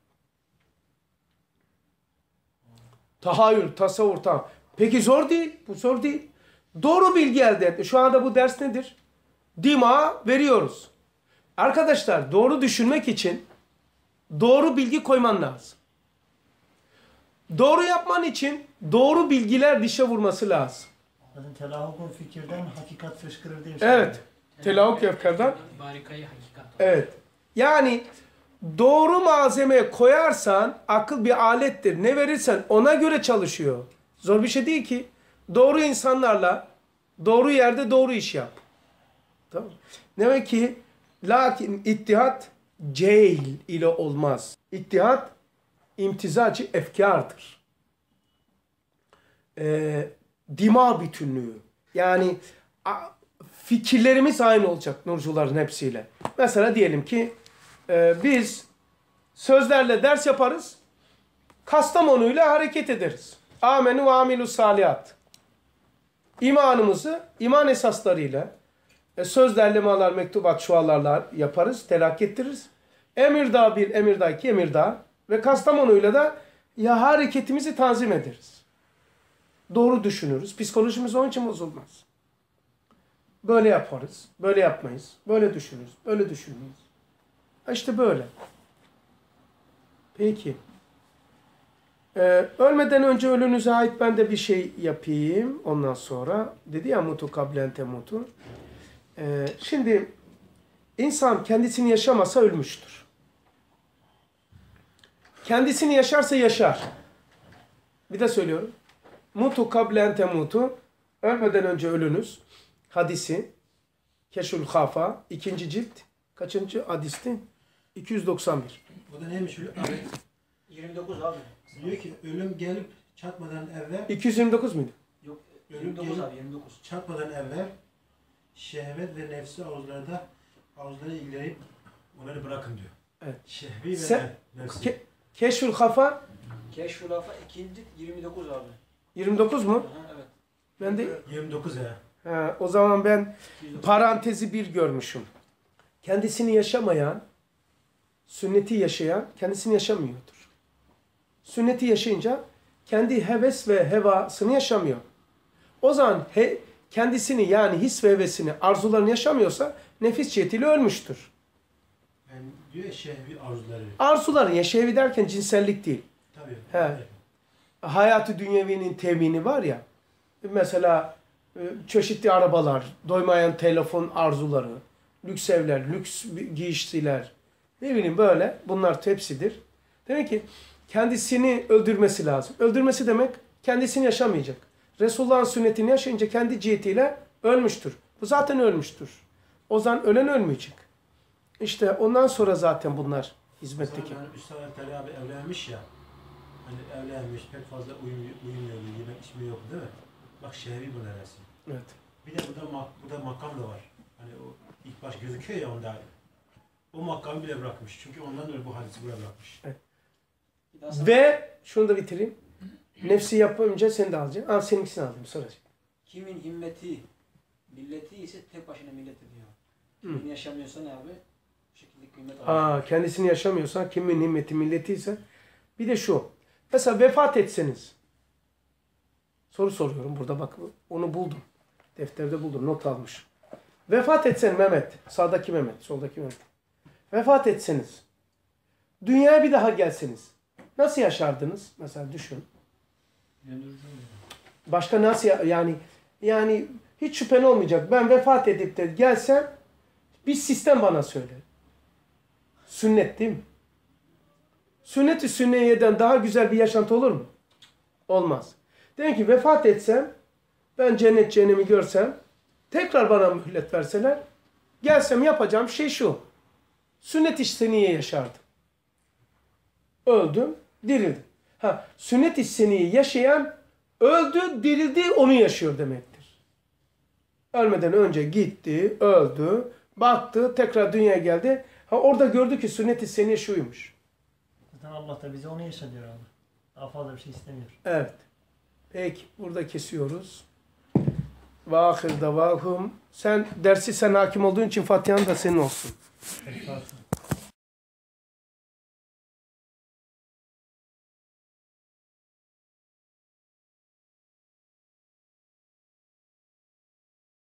Tahayyül, tasavvur, tamam. Peki zor değil. Bu zor değil. Doğru bilgi elde etti. Şu anda bu ders nedir? Dima veriyoruz. Arkadaşlar doğru düşünmek için doğru bilgi koyman lazım. Doğru yapman için doğru bilgiler dişe vurması lazım. Zaten telahhukun fikirden hakikat fışkırır diye. Evet. Telahuk efkardan. Barikayı hakikat. Evet. Yani doğru malzeme koyarsan akıl bir alettir. Ne verirsen ona göre çalışıyor. Zor bir şey değil ki. Doğru insanlarla doğru yerde doğru iş yap. Tamam. Demek ki lakin ittihat cehil ile olmaz. İttihat imtizacı efkardır. Ee, dima bütünlüğü. Yani a, fikirlerimiz aynı olacak nurcuların hepsiyle. Mesela diyelim ki e, biz sözlerle ders yaparız. Kastamonu'yla hareket ederiz. Amenü ve amilu salihat. İmanımızı iman esaslarıyla e, sözlerle, malar, mektubat, şualarla yaparız, telakki ettiririz. Emirdağ bir, Emirdağ iki, Emirdağ ve Kastamonu'yla da ya hareketimizi tanzim ederiz. Doğru düşünürüz. Psikolojimiz onun için bozulmaz. Böyle yaparız, böyle yapmayız, böyle düşünürüz, böyle düşünmeyiz. Ha işte böyle. Peki. Ee, ölmeden önce ölünüze ait ben de bir şey yapayım. Ondan sonra dedi ya mutu kablen temutu. Ee, şimdi insan kendisini yaşamasa ölmüştür. Kendisini yaşarsa yaşar. Bir de söylüyorum. Mutu kablen temutu. Ölmeden önce ölünüz. Hadisi. Keşfül Hafa. ikinci cilt. Kaçıncı hadisti? iki yüz doksan bir. O da neymiş öyle? Abi, yirmi dokuz abi. diyor ki ölüm gelip çatmadan evvel iki yüz yirmi dokuz muydu? Yok ölüm yirmi dokuz gelip abi yirmi dokuz. çatmadan evvel şehvet ve nefsi havuzlarda havuzlara ilgileyip onları bırakın diyor. Evet. Şehvi ve Sen- nefsi. Ke- Keşfül Hafa Keşful Afa ikinci yirmi dokuz abi. yirmi dokuz mu? Aha, evet. Ben de yirmi dokuz ya. ha, o zaman ben yüz doksan. parantezi bir görmüşüm. Kendisini yaşamayan, sünneti yaşayan kendisini yaşamıyordur. Sünneti yaşayınca kendi heves ve hevasını yaşamıyor. O zaman he, kendisini yani his ve hevesini, arzularını yaşamıyorsa nefis cihetiyle ölmüştür. Yani diyor ya şehvi arzuları. Arzuların ya şehvi derken cinsellik değil. Tabii. He. Hayatı dünyevinin temini var ya. Mesela e, çeşitli arabalar, doymayan telefon arzuları, lüks evler, lüks giysiler, ne bileyim böyle bunlar hepsidir. Demek ki kendisini öldürmesi lazım. Öldürmesi demek kendisini yaşamayacak. Resulullah'ın sünnetini yaşayınca kendi cihetiyle ölmüştür. Bu zaten ölmüştür. O zaman ölen ölmeyecek. İşte ondan sonra zaten bunlar hizmetteki. Yani Üstad Ertali abi evlenmiş ya. Hani evlenmiş, pek fazla uyum, uyumuyor, yemek içme yok değil mi? Bak şehvi bu neresi? Evet. Bir de burada, mak, burada makam da var. Hani o ilk baş gözüküyor ya onda. O makamı bile bırakmış. Çünkü ondan dolayı bu hadisi buraya bırakmış. Bir daha sana- Ve şunu da bitireyim. Nefsi yapınca seni de alacağım. Aa, seninkisini aldım. Soracağım. Kimin himmeti, milleti ise tek başına milleti diyor. Hı. Kimin yaşamıyorsa ne abi? Bu şekilde kıymet alıyor. Aa, kendisini yaşamıyorsan kimin himmeti milleti ise bir de şu. Mesela vefat etseniz. Soru soruyorum burada bak. Onu buldum. Defterde buldum. Not almış. Vefat etsen Mehmet. Sağdaki Mehmet. Soldaki Mehmet. Vefat etseniz. Dünyaya bir daha gelseniz. Nasıl yaşardınız? Mesela düşün. Başka nasıl ya- yani yani hiç şüphen olmayacak. Ben vefat edip de gelsem bir sistem bana söyle. Sünnet değil mi? Sünnet-i sünniyeden daha güzel bir yaşantı olur mu? Olmaz. Demek ki vefat etsem, ben cennet cehennemi görsem, tekrar bana mühlet verseler, gelsem yapacağım şey şu. Sünnet-i seniye yaşardım. Öldüm, dirildim. Ha, sünnet-i seniye yaşayan, öldü, dirildi, onu yaşıyor demektir. Ölmeden önce gitti, öldü, baktı, tekrar dünyaya geldi. Ha, orada gördü ki sünnet-i seniye şuymuş. Zaten Allah da bize onu yaşatıyor abi. Daha fazla bir şey istemiyor. Evet. Peki burada kesiyoruz. Ve ahir davahum. Sen dersi sen hakim olduğun için Fatiha'nın da senin olsun. Peki,